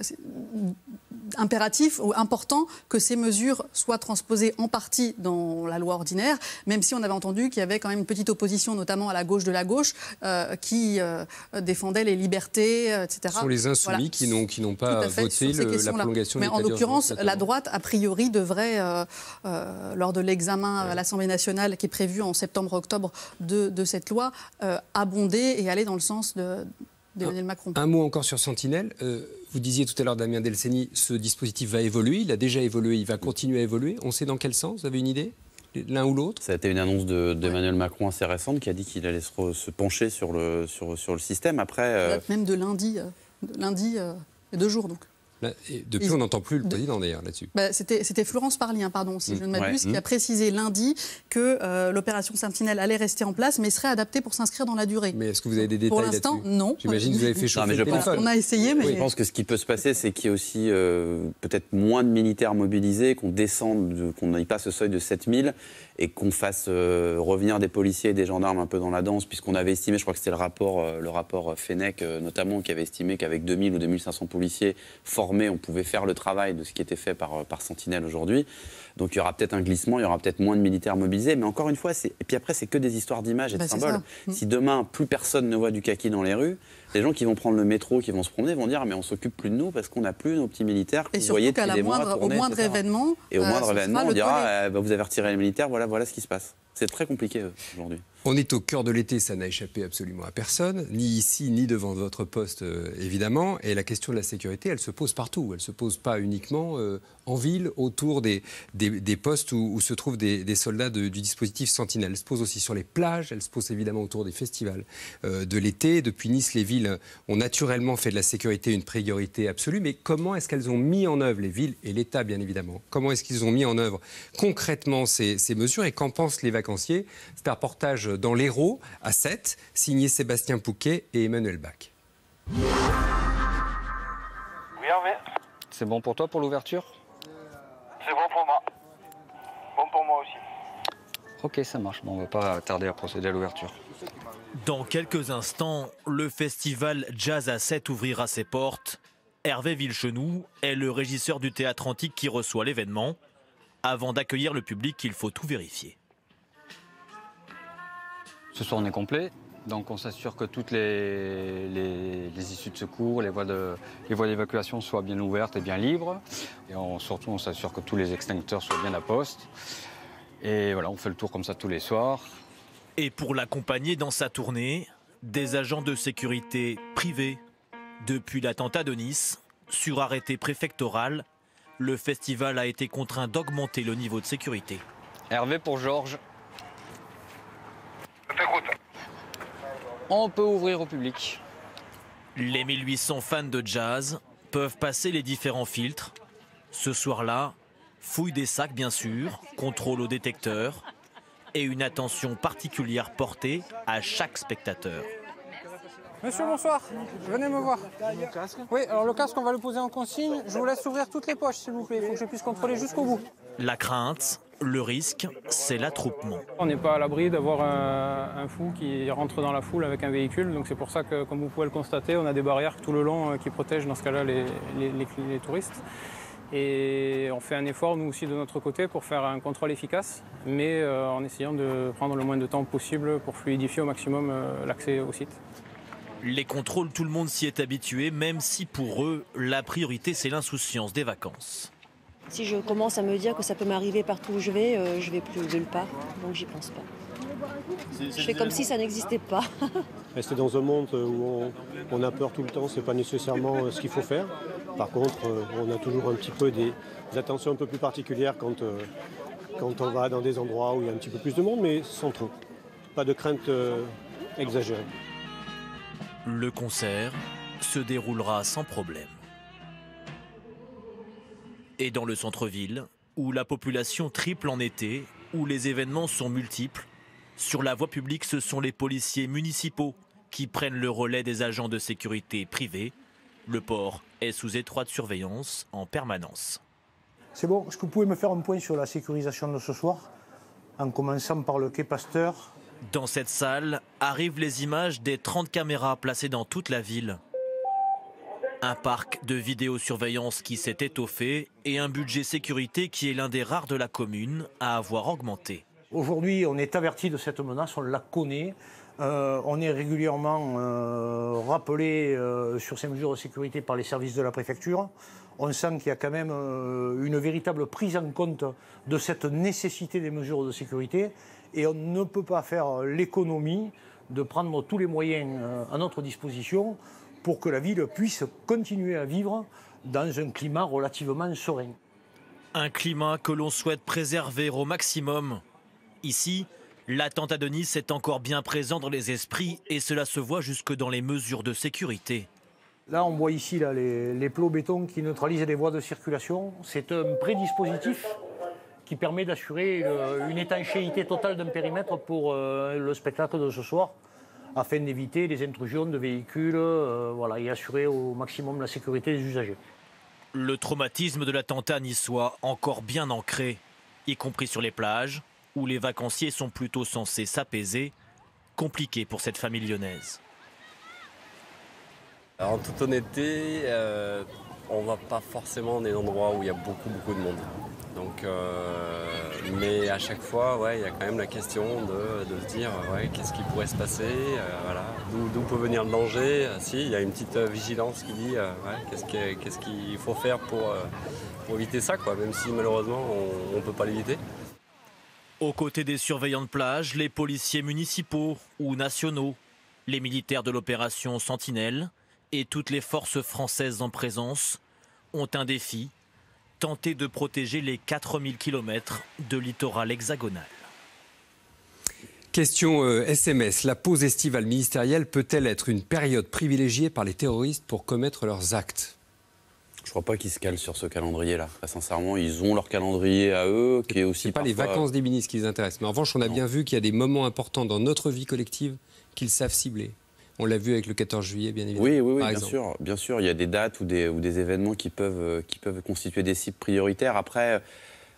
impératif ou important que ces mesures soient transposées en partie dans la loi ordinaire, même si on avait entendu qu'il y avait quand même une petite opposition, notamment à la gauche de la gauche, euh, qui euh, défendait les libertés, euh, et cetera. Ce sont les insoumis voilà. qui, n'ont, qui n'ont pas voté le, la prolongation de l'état d'urgence. Mais en l'occurrence, la droite, a priori, devrait... Euh, Euh, lors de l'examen ouais. à l'Assemblée nationale qui est prévu en septembre-octobre de, de cette loi, euh, abonder et aller dans le sens de, d'Emmanuel Macron. Un mot encore sur Sentinelle. Euh, vous disiez tout à l'heure, Damien Belceni, ce dispositif va évoluer, il a déjà évolué, il va continuer à évoluer. On sait dans quel sens? Vous avez une idée? L'un ou l'autre? Ça a été une annonce de, d'Emmanuel ouais. Macron assez récente qui a dit qu'il allait se, se pencher sur le, sur, sur le système. Après, euh... même de lundi, euh, de lundi euh, et deux jours donc. Là, et depuis, Ils... on n'entend plus le président, d'ailleurs, là-dessus. Bah, c'était, c'était Florence Parly, hein, pardon, si mmh. je ne m'abuse, ouais. qui a précisé lundi que euh, l'opération Sentinelle allait rester en place, mais serait adaptée pour s'inscrire dans la durée. Mais est-ce que vous avez des détails là-dessus? Pour l'instant, non. J'imagine que vous avez fait chauffer non, mais je le pense, téléphone. On a essayé, mais... Oui, je pense que ce qui peut se passer, c'est qu'il y ait aussi euh, peut-être moins de militaires mobilisés, qu'on descende, de, qu'on n'aille pas ce seuil de sept mille et qu'on fasse euh, revenir des policiers et des gendarmes un peu dans la danse, puisqu'on avait estimé, je crois que c'était le rapport, euh, le rapport Fenech euh, notamment, qui avait estimé qu'avec deux mille ou deux mille cinq cents policiers formés, on pouvait faire le travail de ce qui était fait par, par Sentinelle aujourd'hui. Donc il y aura peut-être un glissement, il y aura peut-être moins de militaires mobilisés, mais encore une fois, c'est... et puis après, c'est que des histoires d'images et de bah, symboles. Si demain, plus personne ne voit du kaki dans les rues, les gens qui vont prendre le métro, qui vont se promener, vont dire mais on s'occupe plus de nous parce qu'on n'a plus nos petits militaires que et vous voyez depuis des mois moindre, tourner, au moindre événement, et au euh, moindre événement, on dira euh, bah, vous avez retiré les militaires, voilà, voilà ce qui se passe. C'est très compliqué euh, aujourd'hui. On est au cœur de l'été, ça n'a échappé absolument à personne, ni ici, ni devant votre poste, euh, évidemment. Et la question de la sécurité, elle se pose partout. Elle ne se pose pas uniquement euh, en ville, autour des, des, des postes où, où se trouvent des, des soldats de, du dispositif Sentinelle. Elle se pose aussi sur les plages, elle se pose évidemment autour des festivals euh, de l'été. Depuis Nice, les villes ont naturellement fait de la sécurité une priorité absolue. Mais comment est-ce qu'elles ont mis en œuvre, les villes et l'État, bien évidemment, comment est-ce qu'ils ont mis en œuvre concrètement ces, ces mesures et qu'en pensent les vacanciers? C'est un reportage dans l'Hérault, à Sète, signé Sébastien Pouquet et Emmanuel Bach. Oui, Hervé. C'est bon pour toi pour l'ouverture? C'est bon pour moi. Bon pour moi aussi. Ok, ça marche. Bon, on va pas tarder à procéder à l'ouverture. Dans quelques instants, le festival Jazz à Sète ouvrira ses portes Hervé Villechenoux est le régisseur du théâtre antique qui reçoit l'événement. Avant d'accueillir le public, il faut tout vérifier. Ce soir, on est complet. Donc on s'assure que toutes les, les, les issues de secours, les voies de, les voies d'évacuation soient bien ouvertes et bien libres. Et on, surtout, on s'assure que tous les extincteurs soient bien à poste. Et voilà, on fait le tour comme ça tous les soirs. Et pour l'accompagner dans sa tournée, des agents de sécurité privés. Depuis l'attentat de Nice, sur arrêté préfectoral, le festival a été contraint d'augmenter le niveau de sécurité. Hervé pour Georges. On peut ouvrir au public. Les mille huit cents fans de jazz peuvent passer les différents filtres. Ce soir-là, fouille des sacs bien sûr, contrôle au détecteur et une attention particulière portée à chaque spectateur. Monsieur, bonsoir. Venez me voir. Oui, alors le casque, on va le poser en consigne. Je vous laisse ouvrir toutes les poches, s'il vous plaît. Il faut que je puisse contrôler jusqu'au bout. La crainte, le risque, c'est l'attroupement. On n'est pas à l'abri d'avoir un, un fou qui rentre dans la foule avec un véhicule. Donc c'est pour ça que, comme vous pouvez le constater, on a des barrières tout le long qui protègent dans ce cas-là les, les, les, les touristes. Et on fait un effort, nous aussi, de notre côté, pour faire un contrôle efficace, mais euh, en essayant de prendre le moins de temps possible pour fluidifier au maximum euh, l'accès au site. Les contrôles, tout le monde s'y est habitué, même si pour eux, la priorité, c'est l'insouciance des vacances. Si je commence à me dire que ça peut m'arriver partout où je vais, euh, je vais plus nulle part, donc j'y pense pas. Je fais comme si ça n'existait pas. Rester dans un monde où on, on a peur tout le temps, c'est pas nécessairement ce qu'il faut faire. Par contre, on a toujours un petit peu des, des attentions un peu plus particulières quand, euh, quand on va dans des endroits où il y a un petit peu plus de monde, mais sans trop. Pas de crainte euh, exagérée. Le concert se déroulera sans problème. Et dans le centre-ville, où la population triple en été, où les événements sont multiples, sur la voie publique, ce sont les policiers municipaux qui prennent le relais des agents de sécurité privés. Le port est sous étroite surveillance en permanence. C'est bon, est-ce que vous pouvez me faire un point sur la sécurisation de ce soir, en commençant par le quai Pasteur? Dans cette salle arrivent les images des trente caméras placées dans toute la ville. Un parc de vidéosurveillance qui s'est étoffé et un budget sécurité qui est l'un des rares de la commune à avoir augmenté. Aujourd'hui, on est averti de cette menace, on la connaît. Euh, on est régulièrement euh, rappelé euh, sur ces mesures de sécurité par les services de la préfecture. On sent qu'il y a quand même euh, une véritable prise en compte de cette nécessité des mesures de sécurité. Et on ne peut pas faire l'économie de prendre tous les moyens euh, à notre disposition pour que la ville puisse continuer à vivre dans un climat relativement serein. Un climat que l'on souhaite préserver au maximum. Ici, l'attentat de Nice est encore bien présent dans les esprits et cela se voit jusque dans les mesures de sécurité. Là, on voit ici là, les, les plots béton qui neutralisent les voies de circulation. C'est un prédispositif qui permet d'assurer une, une étanchéité totale d'un périmètre pour euh, le spectacle de ce soir, afin d'éviter les intrusions de véhicules euh, voilà, et assurer au maximum la sécurité des usagers. Le traumatisme de l'attentat niçois encore bien ancré, y compris sur les plages, où les vacanciers sont plutôt censés s'apaiser, compliqué pour cette famille lyonnaise. Alors, en toute honnêteté, euh, on ne va pas forcément dans des endroits où il y a beaucoup, beaucoup de monde. Donc, euh, mais à chaque fois, ouais, il y a quand même la question de, de se dire ouais, qu'est-ce qui pourrait se passer, euh, voilà, d'où, d'où peut venir le danger. Si, il y a une petite vigilance qui dit euh, ouais, qu'est-ce, que, qu'est-ce qu'il faut faire pour, euh, pour éviter ça, quoi, même si malheureusement on ne peut pas l'éviter. Aux côtés des surveillants de plage, les policiers municipaux ou nationaux, les militaires de l'opération Sentinelle et toutes les forces françaises en présence ont un défi, tenter de protéger les quatre mille kilomètres de littoral hexagonal. Question euh, S M S. La pause estivale ministérielle peut-elle être une période privilégiée par les terroristes pour commettre leurs actes ? Je ne crois pas qu'ils se calent sur ce calendrier-là. Enfin, sincèrement, ils ont leur calendrier à eux, qui est aussi C'est pas parfois... les vacances des ministres qui les intéressent. Mais en revanche, on a non. bien vu qu'il y a des moments importants dans notre vie collective qu'ils savent cibler. On l'a vu avec le quatorze juillet, bien évidemment. Oui, oui, oui, bien sûr, bien sûr. Il y a des dates ou des, ou des événements qui peuvent, qui peuvent constituer des cibles prioritaires. Après,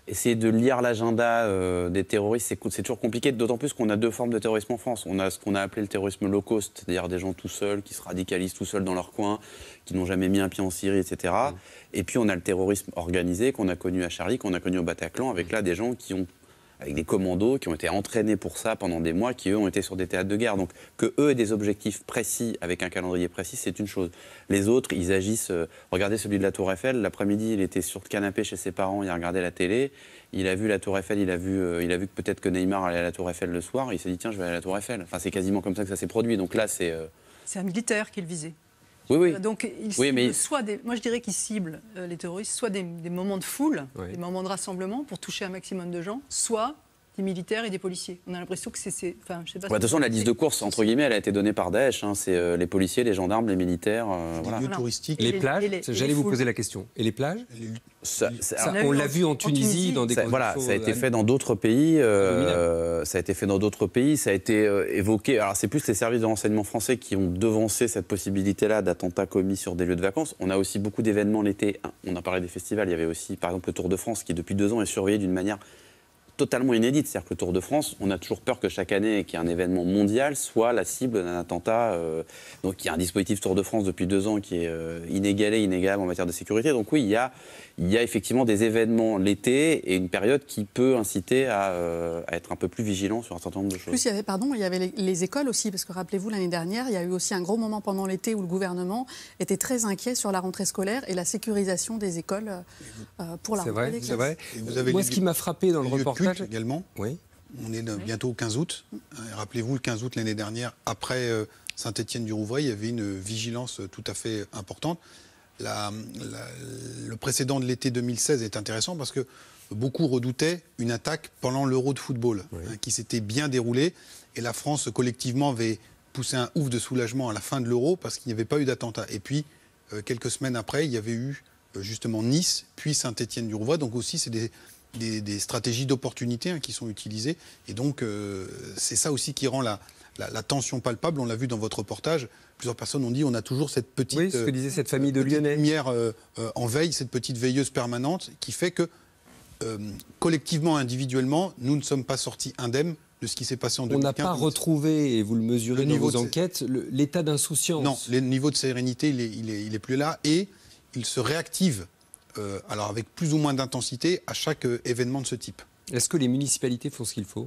essayer de lire l'agenda euh, des terroristes, c'est, c'est toujours compliqué, d'autant plus qu'on a deux formes de terrorisme en France. On a ce qu'on a appelé le terrorisme low cost, c'est-à-dire des gens tout seuls, qui se radicalisent tout seuls dans leur coin, qui n'ont jamais mis un pied en Syrie, et cetera. Mmh. Et puis on a le terrorisme organisé qu'on a connu à Charlie, qu'on a connu au Bataclan, avec là des gens qui ont, avec des commandos, qui ont été entraînés pour ça pendant des mois, qui eux ont été sur des théâtres de guerre. Donc que eux aient des objectifs précis, avec un calendrier précis, c'est une chose. Les autres, ils agissent... Euh, regardez celui de la Tour Eiffel, l'après-midi, il était sur le canapé chez ses parents, il a regardé la télé, il a vu la Tour Eiffel, il a vu, euh, il a vu que peut-être que Neymar allait à la Tour Eiffel le soir, il s'est dit tiens, je vais aller à la Tour Eiffel. Enfin, c'est quasiment comme ça que ça s'est produit. Donc là, c'est... Euh... C'est un militaire qui le visait. Oui, oui. Donc, il oui, mais... soit des, moi, je dirais qu'ils ciblent, euh, les terroristes, soit des, des moments de foule, oui. des moments de rassemblement pour toucher un maximum de gens, soit des militaires et des policiers. On a l'impression que c'est... c'est enfin, je sais pas ouais, de toute façon, la liste de course, entre guillemets, elle a été donnée par Daesh. Hein. C'est euh, les policiers, les gendarmes, les militaires... Euh, voilà. Les lieux touristiques. Les, les plages, les, j'allais les vous poser la question. Et les plages ça, ça, ça, On l'a vu en Tunisie, en Tunisie. dans des ça, Voilà, ça a été fait dans d'autres pays. Euh, ça a été fait dans d'autres pays. Ça a été euh, évoqué... Alors, c'est plus les services de renseignement français qui ont devancé cette possibilité-là d'attentats commis sur des lieux de vacances. On a aussi beaucoup d'événements l'été. On a parlé des festivals. Il y avait aussi, par exemple, le Tour de France, qui, depuis deux ans, est surveillé d'une manière... totalement inédite, c'est-à-dire que le Tour de France, on a toujours peur que chaque année qu'il y ait un événement mondial soit la cible d'un attentat. Euh, donc il y a un dispositif Tour de France depuis deux ans qui est euh, inégalé, inégalable en matière de sécurité. Donc oui, il y a, il y a effectivement des événements l'été et une période qui peut inciter à, euh, à être un peu plus vigilant sur un certain nombre de choses. Plus il y avait, pardon, il y avait les, les écoles aussi, parce que rappelez-vous, l'année dernière, il y a eu aussi un gros moment pendant l'été où le gouvernement était très inquiet sur la rentrée scolaire et la sécurisation des écoles euh, pour la c'est rentrée vrai, des classes. C'est vrai. Et vous avez Moi, les, ce qui m'a frappé dans le reportage... également. Oui. On est bientôt au quinze août. Rappelez-vous, le quinze août l'année dernière, après euh, Saint-Étienne-du-Rouvray, il y avait une vigilance tout à fait importante. La, la, le précédent de l'été deux mille seize est intéressant parce que beaucoup redoutaient une attaque pendant l'Euro de football, oui. hein, qui s'était bien déroulée. Et la France, collectivement, avait poussé un ouf de soulagement à la fin de l'Euro parce qu'il n'y avait pas eu d'attentat. Et puis, euh, quelques semaines après, il y avait eu euh, justement Nice, puis Saint-Étienne-du-Rouvray. Donc aussi, c'est des... Des, des stratégies d'opportunité hein, qui sont utilisées. Et donc, euh, c'est ça aussi qui rend la, la, la tension palpable. On l'a vu dans votre reportage. Plusieurs personnes ont dit on a toujours cette petite, oui, ce que disait cette famille de Lyonnais. lumière euh, euh, en veille, cette petite veilleuse permanente qui fait que, euh, collectivement, individuellement, nous ne sommes pas sortis indemnes de ce qui s'est passé en deux mille quinze. On n'a pas retrouvé, et vous le mesurez le dans vos enquêtes, le, l'état d'insouciance. Non, le niveau de sérénité, il est, il est, il est plus là. Et il se réactive. Euh, alors avec plus ou moins d'intensité à chaque euh, événement de ce type. Est-ce que les municipalités font ce qu'il faut ?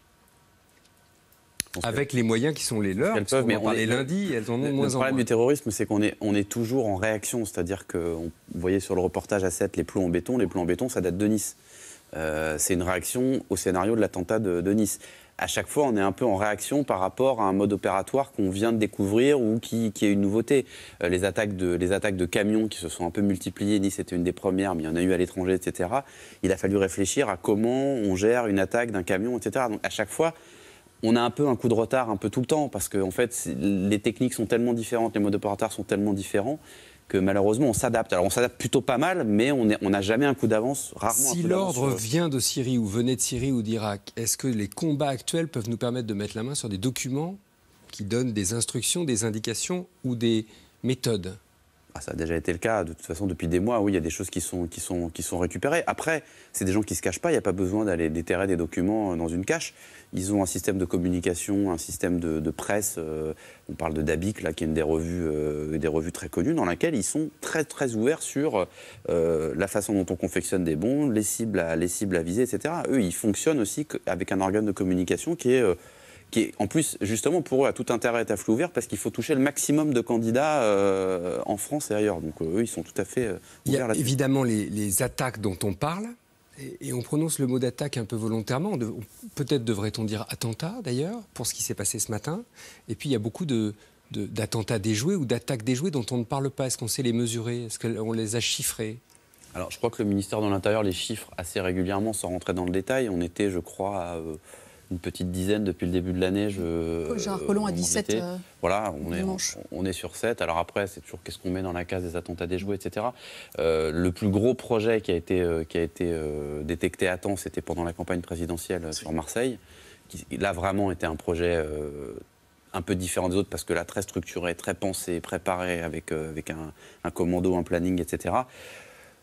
Avec les moyens qui sont les leurs, elles peuvent, mais on parlait lundi, elles en ont moins en moins. Le problème du terrorisme, c'est qu'on est, on est toujours en réaction, c'est-à-dire que, on, vous voyez sur le reportage à sept, les plombs en béton, les plombs en béton, ça date de Nice. Euh, c'est une réaction au scénario de l'attentat de, de Nice. À chaque fois, on est un peu en réaction par rapport à un mode opératoire qu'on vient de découvrir ou qui, qui est une nouveauté. Euh, les, attaques de, les attaques de camions qui se sont un peu multipliées, Nice était une des premières, mais il y en a eu à l'étranger, et cetera. Il a fallu réfléchir à comment on gère une attaque d'un camion, et cetera. Donc à chaque fois, on a un peu un coup de retard un peu tout le temps parce que en fait, les techniques sont tellement différentes, les modes opératoires sont tellement différents que malheureusement, on s'adapte. Alors, on s'adapte plutôt pas mal, mais on n'a jamais un coup d'avance, rarement si un coup d'avance. Si l'ordre vient de Syrie ou venait de Syrie ou d'Irak, est-ce que les combats actuels peuvent nous permettre de mettre la main sur des documents qui donnent des instructions, des indications ou des méthodes ? Ah, ça a déjà été le cas. De toute façon, depuis des mois, oui, il y a des choses qui sont, qui sont, qui sont récupérées. Après, c'est des gens qui ne se cachent pas. Il n'y a pas besoin d'aller déterrer des documents dans une cache. Ils ont un système de communication, un système de, de presse. Euh, on parle de Dabic, là, qui est une des revues, euh, des revues très connues, dans laquelle ils sont très, très ouverts sur euh, la façon dont on confectionne des bombes, les cibles à, les cibles à viser, et cetera. Eux, ils fonctionnent aussi avec un organe de communication qui est... Euh, qui est, en plus, justement, pour eux, a tout intérêt à être à flou ouvert parce qu'il faut toucher le maximum de candidats euh, en France et ailleurs. Donc, euh, eux, ils sont tout à fait euh, ouverts là-dessus. Il y a évidemment les, les attaques dont on parle, et, et on prononce le mot d'attaque un peu volontairement. De, peut-être devrait-on dire attentat, d'ailleurs, pour ce qui s'est passé ce matin. Et puis, il y a beaucoup de, de, d'attentats déjoués ou d'attaques déjouées dont on ne parle pas. Est-ce qu'on sait les mesurer ? Est-ce qu'on les a chiffrés ? Alors, je crois que le ministère de l'Intérieur les chiffre assez régulièrement, sans rentrer dans le détail. On était, je crois, à... Euh, une petite dizaine depuis le début de l'année. Je, Gérard Collomb à dix-sept. Euh, voilà, on est, on, on est sur sept. Alors après, c'est toujours qu'est-ce qu'on met dans la case des attentats déjoués, et cetera. Euh, le plus gros projet qui a été, euh, qui a été euh, détecté à temps, c'était pendant la campagne présidentielle euh, sur Marseille. Qui, là, vraiment, était un projet euh, un peu différent des autres parce que là, très structuré, très pensé, préparé, avec, euh, avec un, un commando, un planning, et cetera.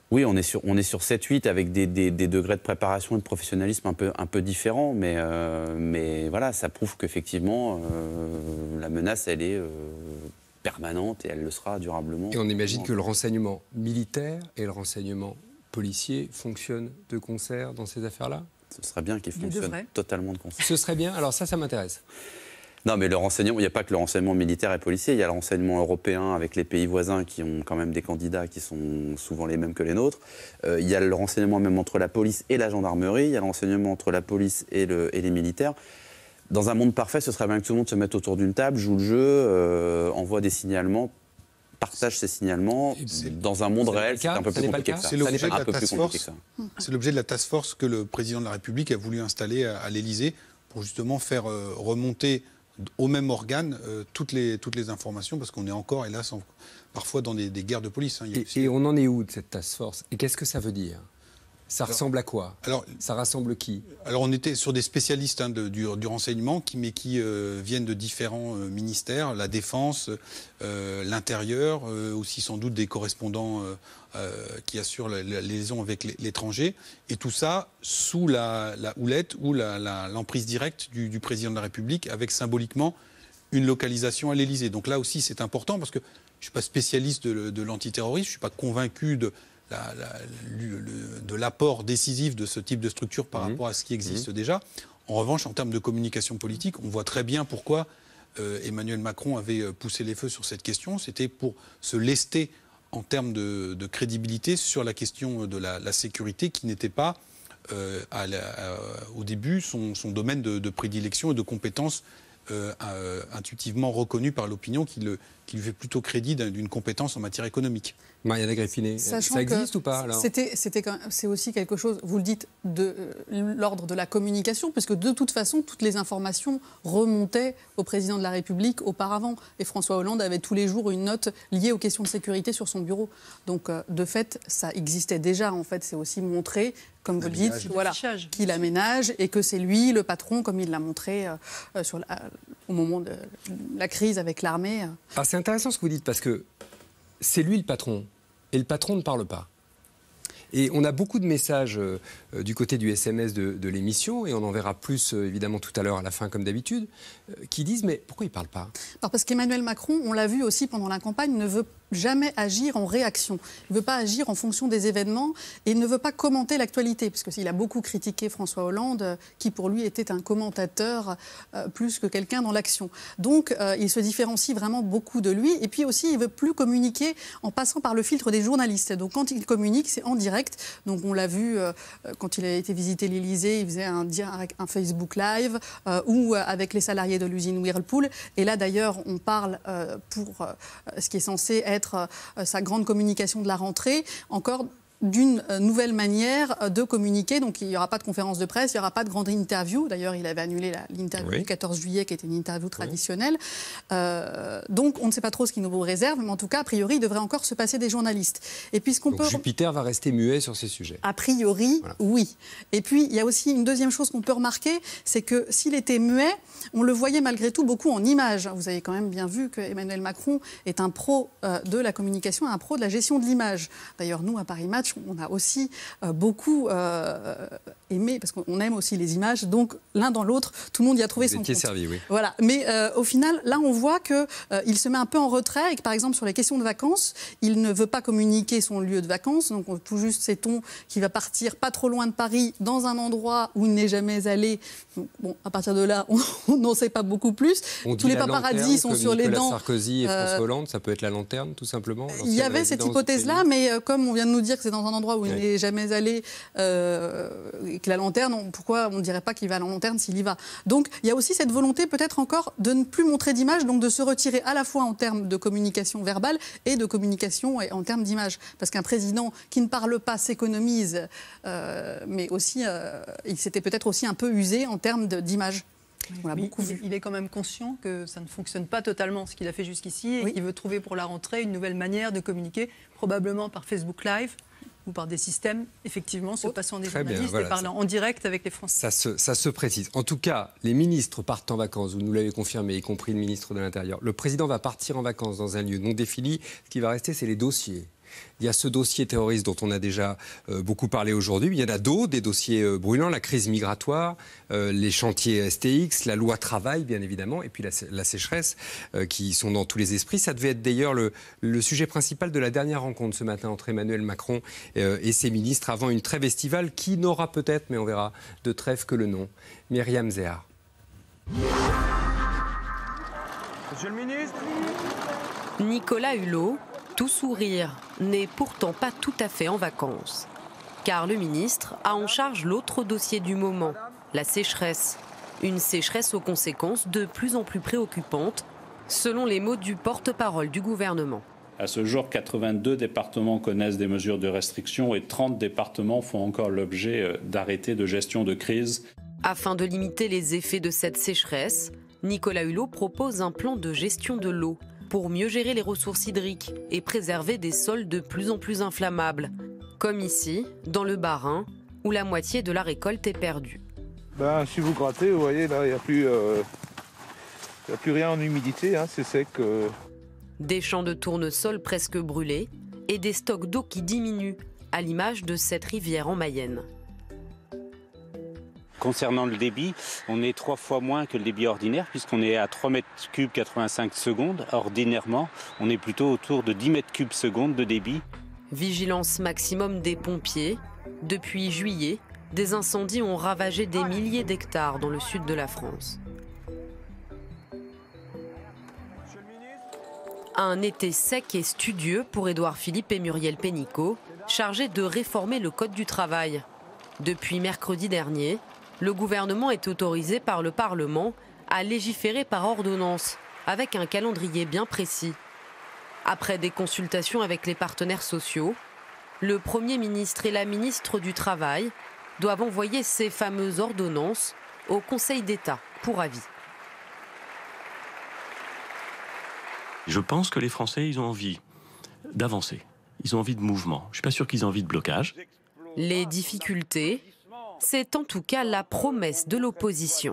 Oui, on est sur, on est sur sept huit avec des, des, des degrés de préparation et de professionnalisme un peu, un peu différents. Mais, euh, mais voilà, ça prouve qu'effectivement, euh, la menace, elle est euh, permanente et elle le sera durablement. Et on imagine que le renseignement militaire et le renseignement policier fonctionnent de concert dans ces affaires-là ? Ce serait bien qu'ils fonctionnent totalement de concert. Ce serait bien. Alors ça, ça m'intéresse. Non, mais le renseignement, il n'y a pas que le renseignement militaire et policier, il y a le renseignement européen avec les pays voisins qui ont quand même des candidats qui sont souvent les mêmes que les nôtres. Euh, il y a le renseignement même entre la police et la gendarmerie, il y a le renseignement entre la police et, le, et les militaires. Dans un monde parfait, ce serait bien que tout le monde se mette autour d'une table, joue le jeu, euh, envoie des signalements, partage ces signalements. Dans un monde réel, c'est un peu plus compliqué que ça. C'est l'objet de la task force. C'est l'objet de la task force que le président de la République a voulu installer à, à l'Élysée pour justement faire euh, remonter au même organe euh, toutes, les, toutes les informations, parce qu'on est encore, hélas, en, parfois dans des, des guerres de police. Hein. Il y a et, aussi... et on en est où de cette task force? Et qu'est-ce que ça veut dire? Ça alors, ressemble à quoi? alors, Ça rassemble qui? Alors on était sur des spécialistes hein, de, du, du renseignement, qui, mais qui euh, viennent de différents euh, ministères, la Défense, euh, l'Intérieur, euh, aussi sans doute des correspondants euh, euh, qui assurent la, la liaison avec l'étranger, et tout ça sous la, la houlette ou la, la, l'emprise directe du, du président de la République, avec symboliquement une localisation à l'Élysée. Donc là aussi c'est important, parce que je ne suis pas spécialiste de, de l'antiterrorisme, je ne suis pas convaincu de... La, la, le, le, de l'apport décisif de ce type de structure par mmh. rapport à ce qui existe mmh. déjà. En revanche, en termes de communication politique, on voit très bien pourquoi euh, Emmanuel Macron avait poussé les feux sur cette question. C'était pour se lester en termes de, de crédibilité sur la question de la, la sécurité, qui n'était pas euh, à la, à, au début son, son domaine de, de prédilection et de compétence euh, euh, intuitivement reconnu par l'opinion, qui, le, qui lui fait plutôt crédit d'une compétence en matière économique. Marianne Agrippiné, ça existe ou pas alors? C'était, c'était quand même, c'est aussi quelque chose, vous le dites, de euh, l'ordre de la communication, puisque de toute façon, toutes les informations remontaient au président de la République auparavant. Et François Hollande avait tous les jours une note liée aux questions de sécurité sur son bureau. Donc, euh, de fait, ça existait déjà. En fait, c'est aussi montré, comme vous le dites, voilà, qu'il aménage et que c'est lui le patron, comme il l'a montré euh, sur la, au moment de la crise avec l'armée. Ah, c'est intéressant ce que vous dites, parce que c'est lui le patron. Et le patron ne parle pas. Et on a beaucoup de messages euh, du côté du S M S de, de l'émission, et on en verra plus euh, évidemment tout à l'heure à la fin comme d'habitude, euh, qui disent mais pourquoi il ne parle pas? Alors parce qu'Emmanuel Macron, on l'a vu aussi pendant la campagne, ne veut jamais agir en réaction. Il ne veut pas agir en fonction des événements et il ne veut pas commenter l'actualité, parce qu'il a beaucoup critiqué François Hollande, qui pour lui était un commentateur euh, plus que quelqu'un dans l'action. Donc euh, il se différencie vraiment beaucoup de lui, et puis aussi il ne veut plus communiquer en passant par le filtre des journalistes. Donc quand il communique, c'est en direct. Donc on l'a vu euh, quand il a été visiter l'Élysée, il faisait un, un Facebook Live euh, ou avec les salariés de l'usine Whirlpool. Et là d'ailleurs on parle euh, pour euh, ce qui est censé être être sa grande communication de la rentrée, encore d'une nouvelle manière de communiquer. Donc il n'y aura pas de conférence de presse, il n'y aura pas de grande interview. D'ailleurs, il avait annulé l'interview oui. du quatorze juillet, qui était une interview traditionnelle. Oui. Euh, donc on ne sait pas trop ce qu'il nous réserve, mais en tout cas, a priori, il devrait encore se passer des journalistes. Et puis, ce qu'on donc peut... Jupiter va rester muet sur ces sujets. A priori, voilà. oui. Et puis, il y a aussi une deuxième chose qu'on peut remarquer, c'est que s'il était muet, on le voyait malgré tout beaucoup en images. Vous avez quand même bien vu que Emmanuel Macron est un pro euh, de la communication, un pro de la gestion de l'image. D'ailleurs, nous, à Paris Match, on a aussi euh, beaucoup euh, aimé, parce qu'on aime aussi les images, donc l'un dans l'autre, tout le monde y a trouvé Vous son étiez compte. servi, oui. Voilà. Mais euh, au final, là, on voit qu'il euh, se met un peu en retrait, et que par exemple, sur les questions de vacances, il ne veut pas communiquer son lieu de vacances, donc on, tout juste sait-on qu'il va partir pas trop loin de Paris, dans un endroit où il n'est jamais allé. Donc, bon, à partir de là, on n'en sait pas beaucoup plus. On Tous les paparazzis sont sur Nicolas les dents. Sarkozy et François Hollande, ça peut être la lanterne, tout simplement. Il y avait cette hypothèse-là, mais euh, comme on vient de nous dire que c'est dans un endroit où il n'est jamais allé, euh, et que la lanterne, on, pourquoi on ne dirait pas qu'il va à la lanterne s'il y va? Donc il y a aussi cette volonté peut-être encore de ne plus montrer d'image, donc de se retirer à la fois en termes de communication verbale et de communication en termes d'image. Parce qu'un président qui ne parle pas s'économise, euh, mais aussi, euh, il s'était peut-être aussi un peu usé en termes d'image. On l'a beaucoup vu. Il est quand même conscient que ça ne fonctionne pas totalement ce qu'il a fait jusqu'ici, et oui. qu'il veut trouver pour la rentrée une nouvelle manière de communiquer, probablement par Facebook Live ou par des systèmes, effectivement, se passant des Très journalistes bien, voilà. et parlant en direct avec les Français. Ça se, ça se précise. En tout cas, les ministres partent en vacances, vous nous l'avez confirmé, y compris le ministre de l'Intérieur. Le président va partir en vacances dans un lieu non défini. Ce qui va rester, c'est les dossiers. Il y a ce dossier terroriste dont on a déjà euh, beaucoup parlé aujourd'hui. Il y en a d'autres, des dossiers euh, brûlants, la crise migratoire, euh, les chantiers S T X, la loi travail, bien évidemment, et puis la, la sécheresse, euh, qui sont dans tous les esprits. Ça devait être d'ailleurs le, le sujet principal de la dernière rencontre ce matin entre Emmanuel Macron euh, et ses ministres avant une trêve estivale qui n'aura peut-être, mais on verra, de trêve que le nom. Myriam Zéhar. Monsieur le ministre. Nicolas Hulot, tout sourire, n'est pourtant pas tout à fait en vacances. Car le ministre a en charge l'autre dossier du moment, la sécheresse. Une sécheresse aux conséquences de plus en plus préoccupantes, selon les mots du porte-parole du gouvernement. À ce jour, quatre-vingt-deux départements connaissent des mesures de restriction et trente départements font encore l'objet d'arrêtés de gestion de crise. Afin de limiter les effets de cette sécheresse, Nicolas Hulot propose un plan de gestion de l'eau pour mieux gérer les ressources hydriques et préserver des sols de plus en plus inflammables, comme ici, dans le Bas-Rhin, où la moitié de la récolte est perdue. Ben, si vous grattez, vous voyez, là, il n'y a, euh, a plus rien en humidité, hein, c'est sec. Euh... Des champs de tournesol presque brûlés et des stocks d'eau qui diminuent, à l'image de cette rivière en Mayenne. Concernant le débit, on est trois fois moins que le débit ordinaire puisqu'on est à trois mètres cubes quatre-vingt-cinq secondes. Ordinairement, on est plutôt autour de dix mètres cubes secondes de débit. Vigilance maximum des pompiers. Depuis juillet, des incendies ont ravagé des milliers d'hectares dans le sud de la France. Un été sec et studieux pour Édouard Philippe et Muriel Pénicaud, chargés de réformer le Code du travail. Depuis mercredi dernier, le gouvernement est autorisé par le Parlement à légiférer par ordonnance, avec un calendrier bien précis. Après des consultations avec les partenaires sociaux, le Premier ministre et la ministre du Travail doivent envoyer ces fameuses ordonnances au Conseil d'État pour avis. Je pense que les Français, ils ont envie d'avancer. Ils ont envie de mouvement. Je ne suis pas sûr qu'ils aient envie de blocage. Les difficultés, c'est en tout cas la promesse de l'opposition.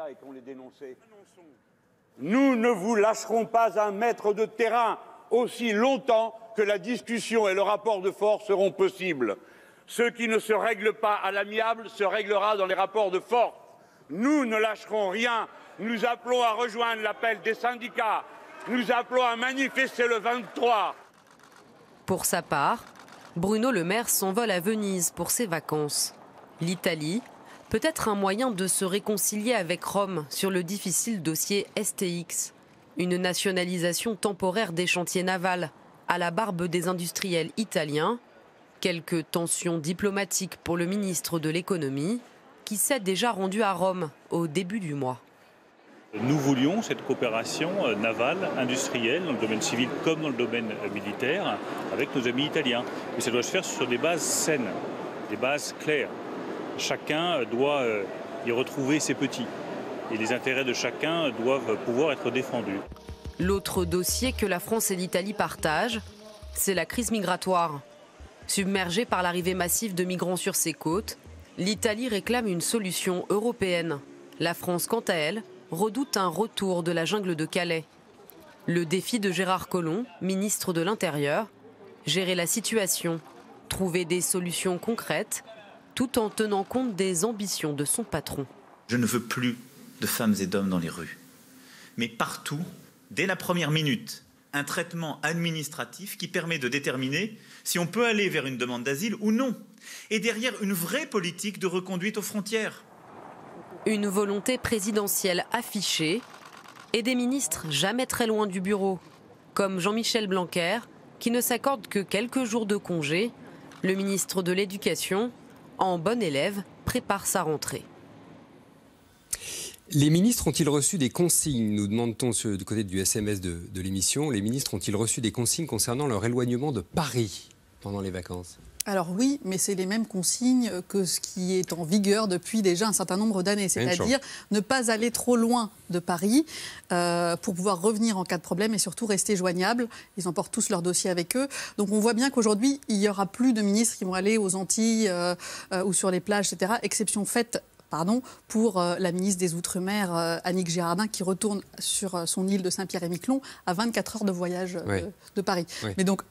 Nous ne vous lâcherons pas un mètre de terrain aussi longtemps que la discussion et le rapport de force seront possibles. Ce qui ne se règle pas à l'amiable se réglera dans les rapports de force. Nous ne lâcherons rien. Nous appelons à rejoindre l'appel des syndicats. Nous appelons à manifester le vingt-trois. Pour sa part, Bruno Le Maire s'envole à Venise pour ses vacances. L'Italie peut être un moyen de se réconcilier avec Rome sur le difficile dossier S T X. Une nationalisation temporaire des chantiers navals à la barbe des industriels italiens. Quelques tensions diplomatiques pour le ministre de l'économie qui s'est déjà rendu à Rome au début du mois. Nous voulions cette coopération navale, industrielle, dans le domaine civil comme dans le domaine militaire, avec nos amis italiens. Mais ça doit se faire sur des bases saines, des bases claires. Chacun doit y retrouver ses petits. Et les intérêts de chacun doivent pouvoir être défendus. L'autre dossier que la France et l'Italie partagent, c'est la crise migratoire. Submergée par l'arrivée massive de migrants sur ses côtes, l'Italie réclame une solution européenne. La France, quant à elle, redoute un retour de la jungle de Calais. Le défi de Gérard Collomb, ministre de l'Intérieur, gérer la situation, trouver des solutions concrètes, tout en tenant compte des ambitions de son patron. Je ne veux plus de femmes et d'hommes dans les rues. Mais partout, dès la première minute, un traitement administratif qui permet de déterminer si on peut aller vers une demande d'asile ou non. Et derrière, une vraie politique de reconduite aux frontières. Une volonté présidentielle affichée et des ministres jamais très loin du bureau, comme Jean-Michel Blanquer, qui ne s'accorde que quelques jours de congé. Le ministre de l'Éducation, en bon élève, prépare sa rentrée. Les ministres ont-ils reçu des consignes, nous demande-t-on du côté du S M S de, de l'émission, les ministres ont-ils reçu des consignes concernant leur éloignement de Paris pendant les vacances ? Alors oui, mais c'est les mêmes consignes que ce qui est en vigueur depuis déjà un certain nombre d'années, c'est-à-dire ne pas aller trop loin de Paris euh, pour pouvoir revenir en cas de problème et surtout rester joignables. Ils emportent tous leur dossier avec eux. Donc on voit bien qu'aujourd'hui, il n'y aura plus de ministres qui vont aller aux Antilles euh, euh, ou sur les plages, et cetera. Exception faite Pardon, pour euh, la ministre des Outre-mer, euh, Annick Girardin, qui retourne sur euh, son île de Saint-Pierre-et-Miquelon à vingt-quatre heures de voyage euh, oui. de, de Paris. Oui. Mais donc,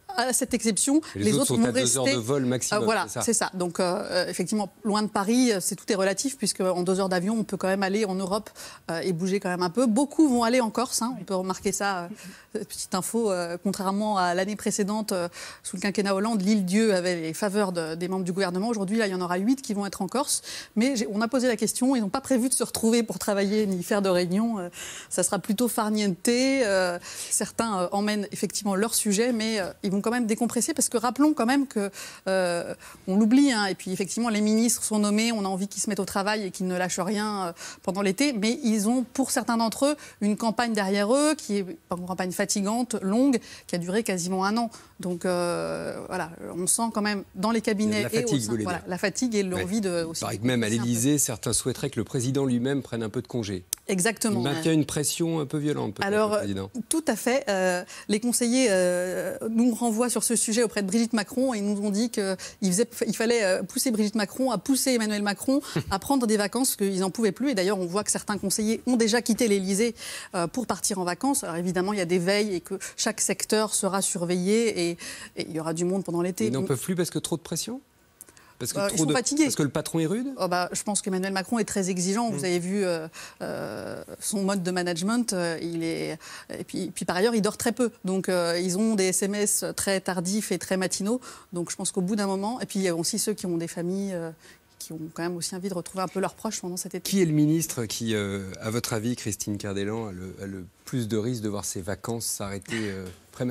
à cette exception, les, les autres, autres sont vont à deux rester. heures de vol maximum. Euh, voilà, c'est ça. c'est ça. Donc, euh, effectivement, loin de Paris, c'est tout est relatif, puisque en deux heures d'avion, on peut quand même aller en Europe euh, et bouger quand même un peu. Beaucoup vont aller en Corse. Hein, on peut remarquer ça. Euh, petite info, euh, contrairement à l'année précédente, euh, sous le quinquennat Hollande, l'île-Dieu avait les faveurs de, des membres du gouvernement. Aujourd'hui, là, il y en aura huit qui vont être en Corse. Mais on a posé la question. Ils n'ont pas prévu de se retrouver pour travailler ni faire de réunion. Euh, ça sera plutôt farniente. Euh, certains euh, emmènent effectivement leur sujet, mais euh, ils vont quand même décompresser. Parce que rappelons quand même que euh, on l'oublie, hein, et puis effectivement les ministres sont nommés, on a envie qu'ils se mettent au travail et qu'ils ne lâchent rien euh, pendant l'été, mais ils ont pour certains d'entre eux une campagne derrière eux qui est une campagne fatigante, longue, qui a duré quasiment un an. Donc euh, voilà, on sent quand même dans les cabinets la fatigue, et au sein, vous voilà, dire. la fatigue et l'envie ouais. de aussi. Il paraît que même à l'Élysée, certains souhaiteraient que le président lui-même prenne un peu de congé. Exactement. Il maintient une pression un peu violente, peut-être, Alors, le président. Tout à fait. Euh, les conseillers euh, nous renvoient sur ce sujet auprès de Brigitte Macron et nous ont dit qu'il il fallait pousser Brigitte Macron à pousser Emmanuel Macron à prendre des vacances, parce qu'ils n'en pouvaient plus. Et d'ailleurs, on voit que certains conseillers ont déjà quitté l'Élysée euh, pour partir en vacances. Alors évidemment, il y a des veilles et que chaque secteur sera surveillé et, et il y aura du monde pendant l'été. Ils n'en Donc, peuvent plus parce que trop de pression ? Parce que Euh, trop ils sont de... fatigués. Parce que le patron est rude. Oh bah, je pense qu'Emmanuel Macron est très exigeant. Vous Mmh. avez vu euh, euh, son mode de management. Euh, il est... Et puis, puis par ailleurs, il dort très peu. Donc euh, ils ont des S M S très tardifs et très matinaux. Donc je pense qu'au bout d'un moment... Et puis il y a aussi ceux qui ont des familles... Euh, qui ont quand même aussi envie de retrouver un peu leurs proches pendant cet été. Qui est le ministre qui, euh, à votre avis, Christine Cardellan, a le, a le plus de risque de voir ses vacances s'arrêter euh, prématurément ?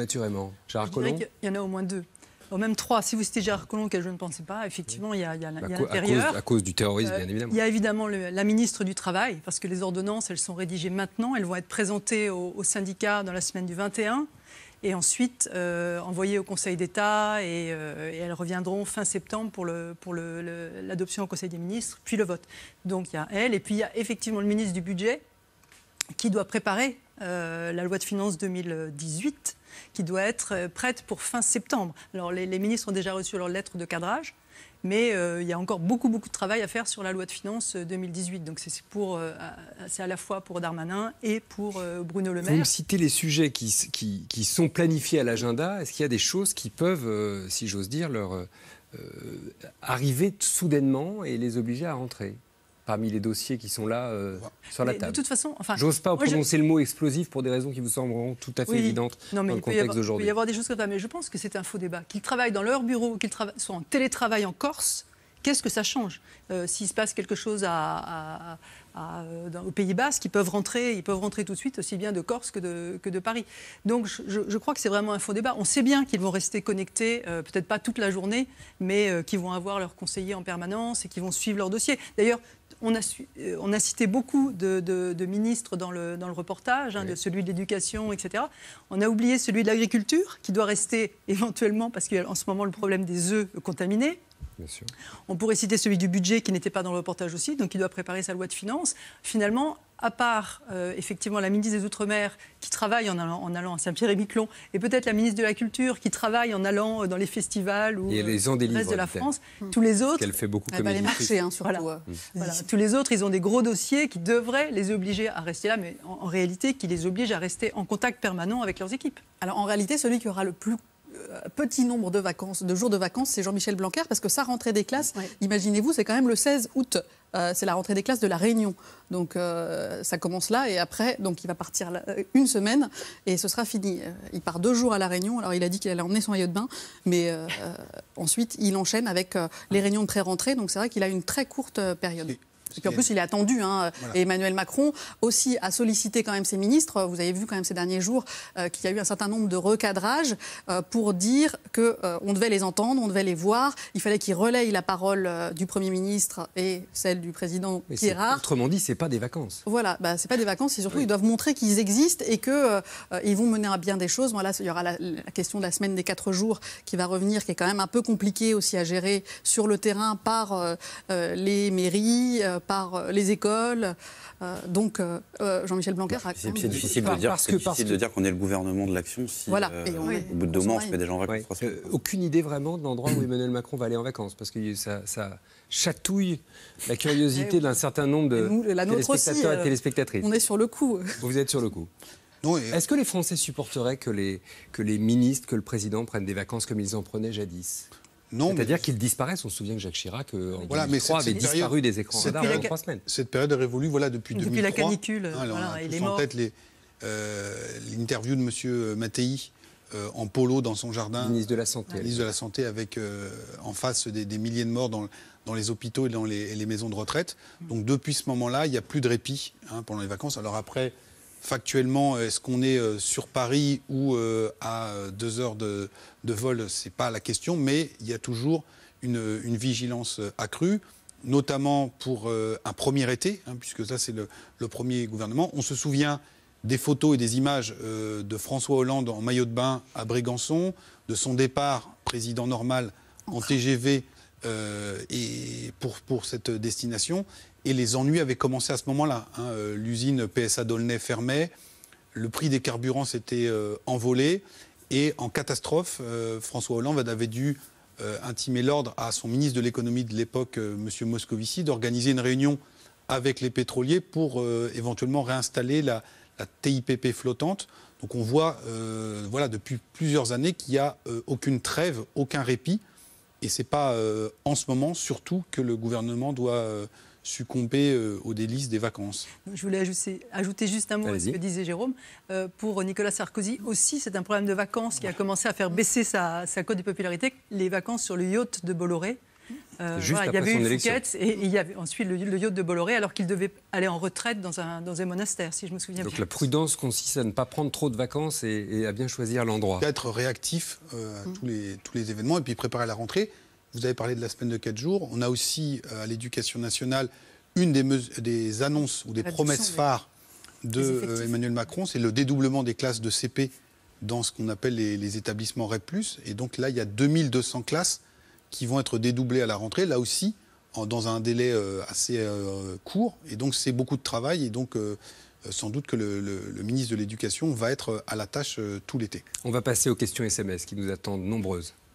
Gérard Collomb ? Il y en a au moins deux. Ou même trois. Si vous citez Gérard Collomb, auquel je ne pensais pas, effectivement, il y a, il y a, il y a à, l'intérieur. cause, à cause du terrorisme, Euh, bien évidemment. Il y a évidemment le, la ministre du Travail, parce que les ordonnances, elles sont rédigées maintenant. Elles vont être présentées au, au syndicat dans la semaine du vingt et un. Et ensuite euh, envoyées au Conseil d'État. Et, euh, et elles reviendront fin septembre pour, le, pour le, le, l'adoption au Conseil des ministres, puis le vote. Donc il y a elle. Et puis il y a effectivement le ministre du Budget qui doit préparer euh, la loi de finances deux mille dix-huit, qui doit être prête pour fin septembre. Alors les, les ministres ont déjà reçu leur lettre de cadrage, mais euh, il y a encore beaucoup, beaucoup de travail à faire sur la loi de finances deux mille dix-huit. Donc c'est, pour, euh, c'est à la fois pour Darmanin et pour euh, Bruno Le Maire. Vous me citez les sujets qui, qui, qui sont planifiés à l'agenda. Est-ce qu'il y a des choses qui peuvent, euh, si j'ose dire, leur euh, arriver soudainement et les obliger à rentrer parmi les dossiers qui sont là euh, sur la mais table? De toute façon, enfin, j'ose pas moi, prononcer je... le mot explosif pour des raisons qui vous sembleront tout à fait oui. évidentes non, mais dans le contexte d'aujourd'hui. Il peut y avoir des choses comme ça, mais je pense que c'est un faux débat. Qu'ils travaillent dans leur bureau, qu'ils trava... soient en télétravail en Corse, qu'est-ce que ça change? euh, S'il se passe quelque chose à, à, à, dans, aux Pays Basques, ils peuvent rentrer, ils peuvent rentrer tout de suite aussi bien de Corse que de, que de Paris. Donc je, je crois que c'est vraiment un faux débat. On sait bien qu'ils vont rester connectés, euh, peut-être pas toute la journée, mais euh, qu'ils vont avoir leurs conseillers en permanence et qu'ils vont suivre leur dossier. D'ailleurs, On a, su, euh, on a cité beaucoup de, de, de ministres dans le, dans le reportage, hein, oui. de celui de l'éducation, et cetera. On a oublié celui de l'agriculture, qui doit rester éventuellement, parce qu'il y a en ce moment le problème des œufs contaminés. Bien sûr. On pourrait citer celui du budget, qui n'était pas dans le reportage aussi, donc qui doit préparer sa loi de finances. Finalement, à part euh, effectivement la ministre des Outre-mer, qui travaille en allant, en allant à Saint-Pierre-et-Miquelon, et peut-être la ministre de la Culture, qui travaille en allant dans les festivals ou et les euh, le reste de la France, mmh. tous les autres... Qu'elle fait beaucoup elle va les marcher, hein, surtout. Voilà. Mmh. Voilà. Tous les autres, ils ont des gros dossiers qui devraient les obliger à rester là, mais en, en réalité, qui les obligent à rester en contact permanent avec leurs équipes. Alors en réalité, celui qui aura le plus petit nombre de vacances, de jours de vacances, c'est Jean-Michel Blanquer, parce que sa rentrée des classes, ouais. imaginez-vous, c'est quand même le seize août. Euh, c'est la rentrée des classes de la Réunion. Donc euh, ça commence là et après, donc il va partir là, une semaine et ce sera fini. Il part deux jours à la Réunion. Alors il a dit qu'il allait emmener son maillot de bain, mais euh, euh, ensuite il enchaîne avec euh, les réunions de pré-rentrée. Donc c'est vrai qu'il a une très courte euh, période. Et... Et puis en plus, il est attendu. Hein. Voilà. Et Emmanuel Macron aussi a sollicité quand même ses ministres. Vous avez vu quand même ces derniers jours euh, qu'il y a eu un certain nombre de recadrages euh, pour dire qu'on euh, devait les entendre, on devait les voir. Il fallait qu'ils relayent la parole euh, du Premier ministre et celle du Président, mais qui est, est rare. Autrement dit, ce n'est pas des vacances. Voilà, bah, ce n'est pas des vacances. Et surtout, oui. ils doivent montrer qu'ils existent et qu'ils euh, vont mener à bien des choses. Voilà, il y aura la, la question de la semaine des quatre jours qui va revenir, qui est quand même un peu compliquée aussi à gérer sur le terrain par euh, euh, les mairies, euh, par les écoles. Euh, donc, euh, Jean-Michel Blanquer... Bah, c'est, c'est difficile de dire, c'est difficile de dire qu'on est le gouvernement de l'action si, voilà. euh, Et on, au bout de deux mois, on se met déjà en vacances. Ouais. Euh, aucune idée vraiment de l'endroit où Emmanuel Macron va aller en vacances, parce que ça, ça chatouille la curiosité d'un certain nombre de nous, la téléspectateurs aussi, et téléspectatrices. On est sur le coup. Vous êtes sur le coup. Est-ce que les Français supporteraient que les, que les ministres, que le président prennent des vacances comme ils en prenaient jadis? Non, c'est-à-dire qu'ils disparaissent. On se souvient que Jacques Chirac, en voilà, deux mille trois, avait période, disparu des écrans radars en trois semaines. Cette période est révolue voilà, depuis, depuis deux mille trois. Depuis la canicule. Hein, voilà, on a il tous est en mort. tête les, euh, l'interview de M. Mattei euh, en polo dans son jardin. Ministre de la Santé. Ministre de la Santé avec euh, en face des, des milliers de morts dans, dans les hôpitaux et dans les, et les maisons de retraite. Donc depuis ce moment-là, il n'y a plus de répit hein, pendant les vacances. Alors après... Factuellement, est-ce qu'on est sur Paris ou euh, à deux heures de, de vol? Ce n'est pas la question, mais il y a toujours une, une vigilance accrue, notamment pour euh, un premier été, hein, puisque ça c'est le, le premier gouvernement. On se souvient des photos et des images euh, de François Hollande en maillot de bain à Brégançon, de son départ, président normal, en T G V euh, et pour, pour cette destination. Et les ennuis avaient commencé à ce moment-là. Hein. L'usine P S A d'Aulnay fermait, le prix des carburants s'était euh, envolé, et en catastrophe, euh, François Hollande avait dû euh, intimer l'ordre à son ministre de l'économie de l'époque, euh, M. Moscovici, d'organiser une réunion avec les pétroliers pour euh, éventuellement réinstaller la, la T I P P flottante. Donc on voit euh, voilà, depuis plusieurs années qu'il n'y a euh, aucune trêve, aucun répit. Et ce n'est pas euh, en ce moment, surtout, que le gouvernement doit... Euh, succomber euh, aux délices des vacances. Je voulais ajouter, ajouter juste un mot à ce que disait Jérôme. Euh, pour Nicolas Sarkozy aussi, c'est un problème de vacances qui a commencé à faire baisser sa, sa cote de popularité. Les vacances sur le yacht de Bolloré. Euh, Juste voilà, il y après avait son eu élection. Phuket et il y avait ensuite le, le yacht de Bolloré alors qu'il devait aller en retraite dans un, dans un monastère, si je me souviens Donc bien. la prudence consiste à ne pas prendre trop de vacances et, et à bien choisir l'endroit. Être réactif euh, à mmh. tous, les, tous les événements et puis préparer la rentrée. Vous avez parlé de la semaine de quatre jours. On a aussi euh, à l'Éducation nationale une des, des annonces ou des Réduction, promesses phares de euh, Emmanuel Macron, c'est le dédoublement des classes de C P dans ce qu'on appelle les, les établissements REP plus. Et donc là, il y a deux mille deux cents classes qui vont être dédoublées à la rentrée, là aussi, en, dans un délai euh, assez euh, court. Et donc, c'est beaucoup de travail. Et donc, euh, sans doute que le, le, le ministre de l'Éducation va être à la tâche euh, tout l'été. On va passer aux questions S M S qui nous attendent nombreuses.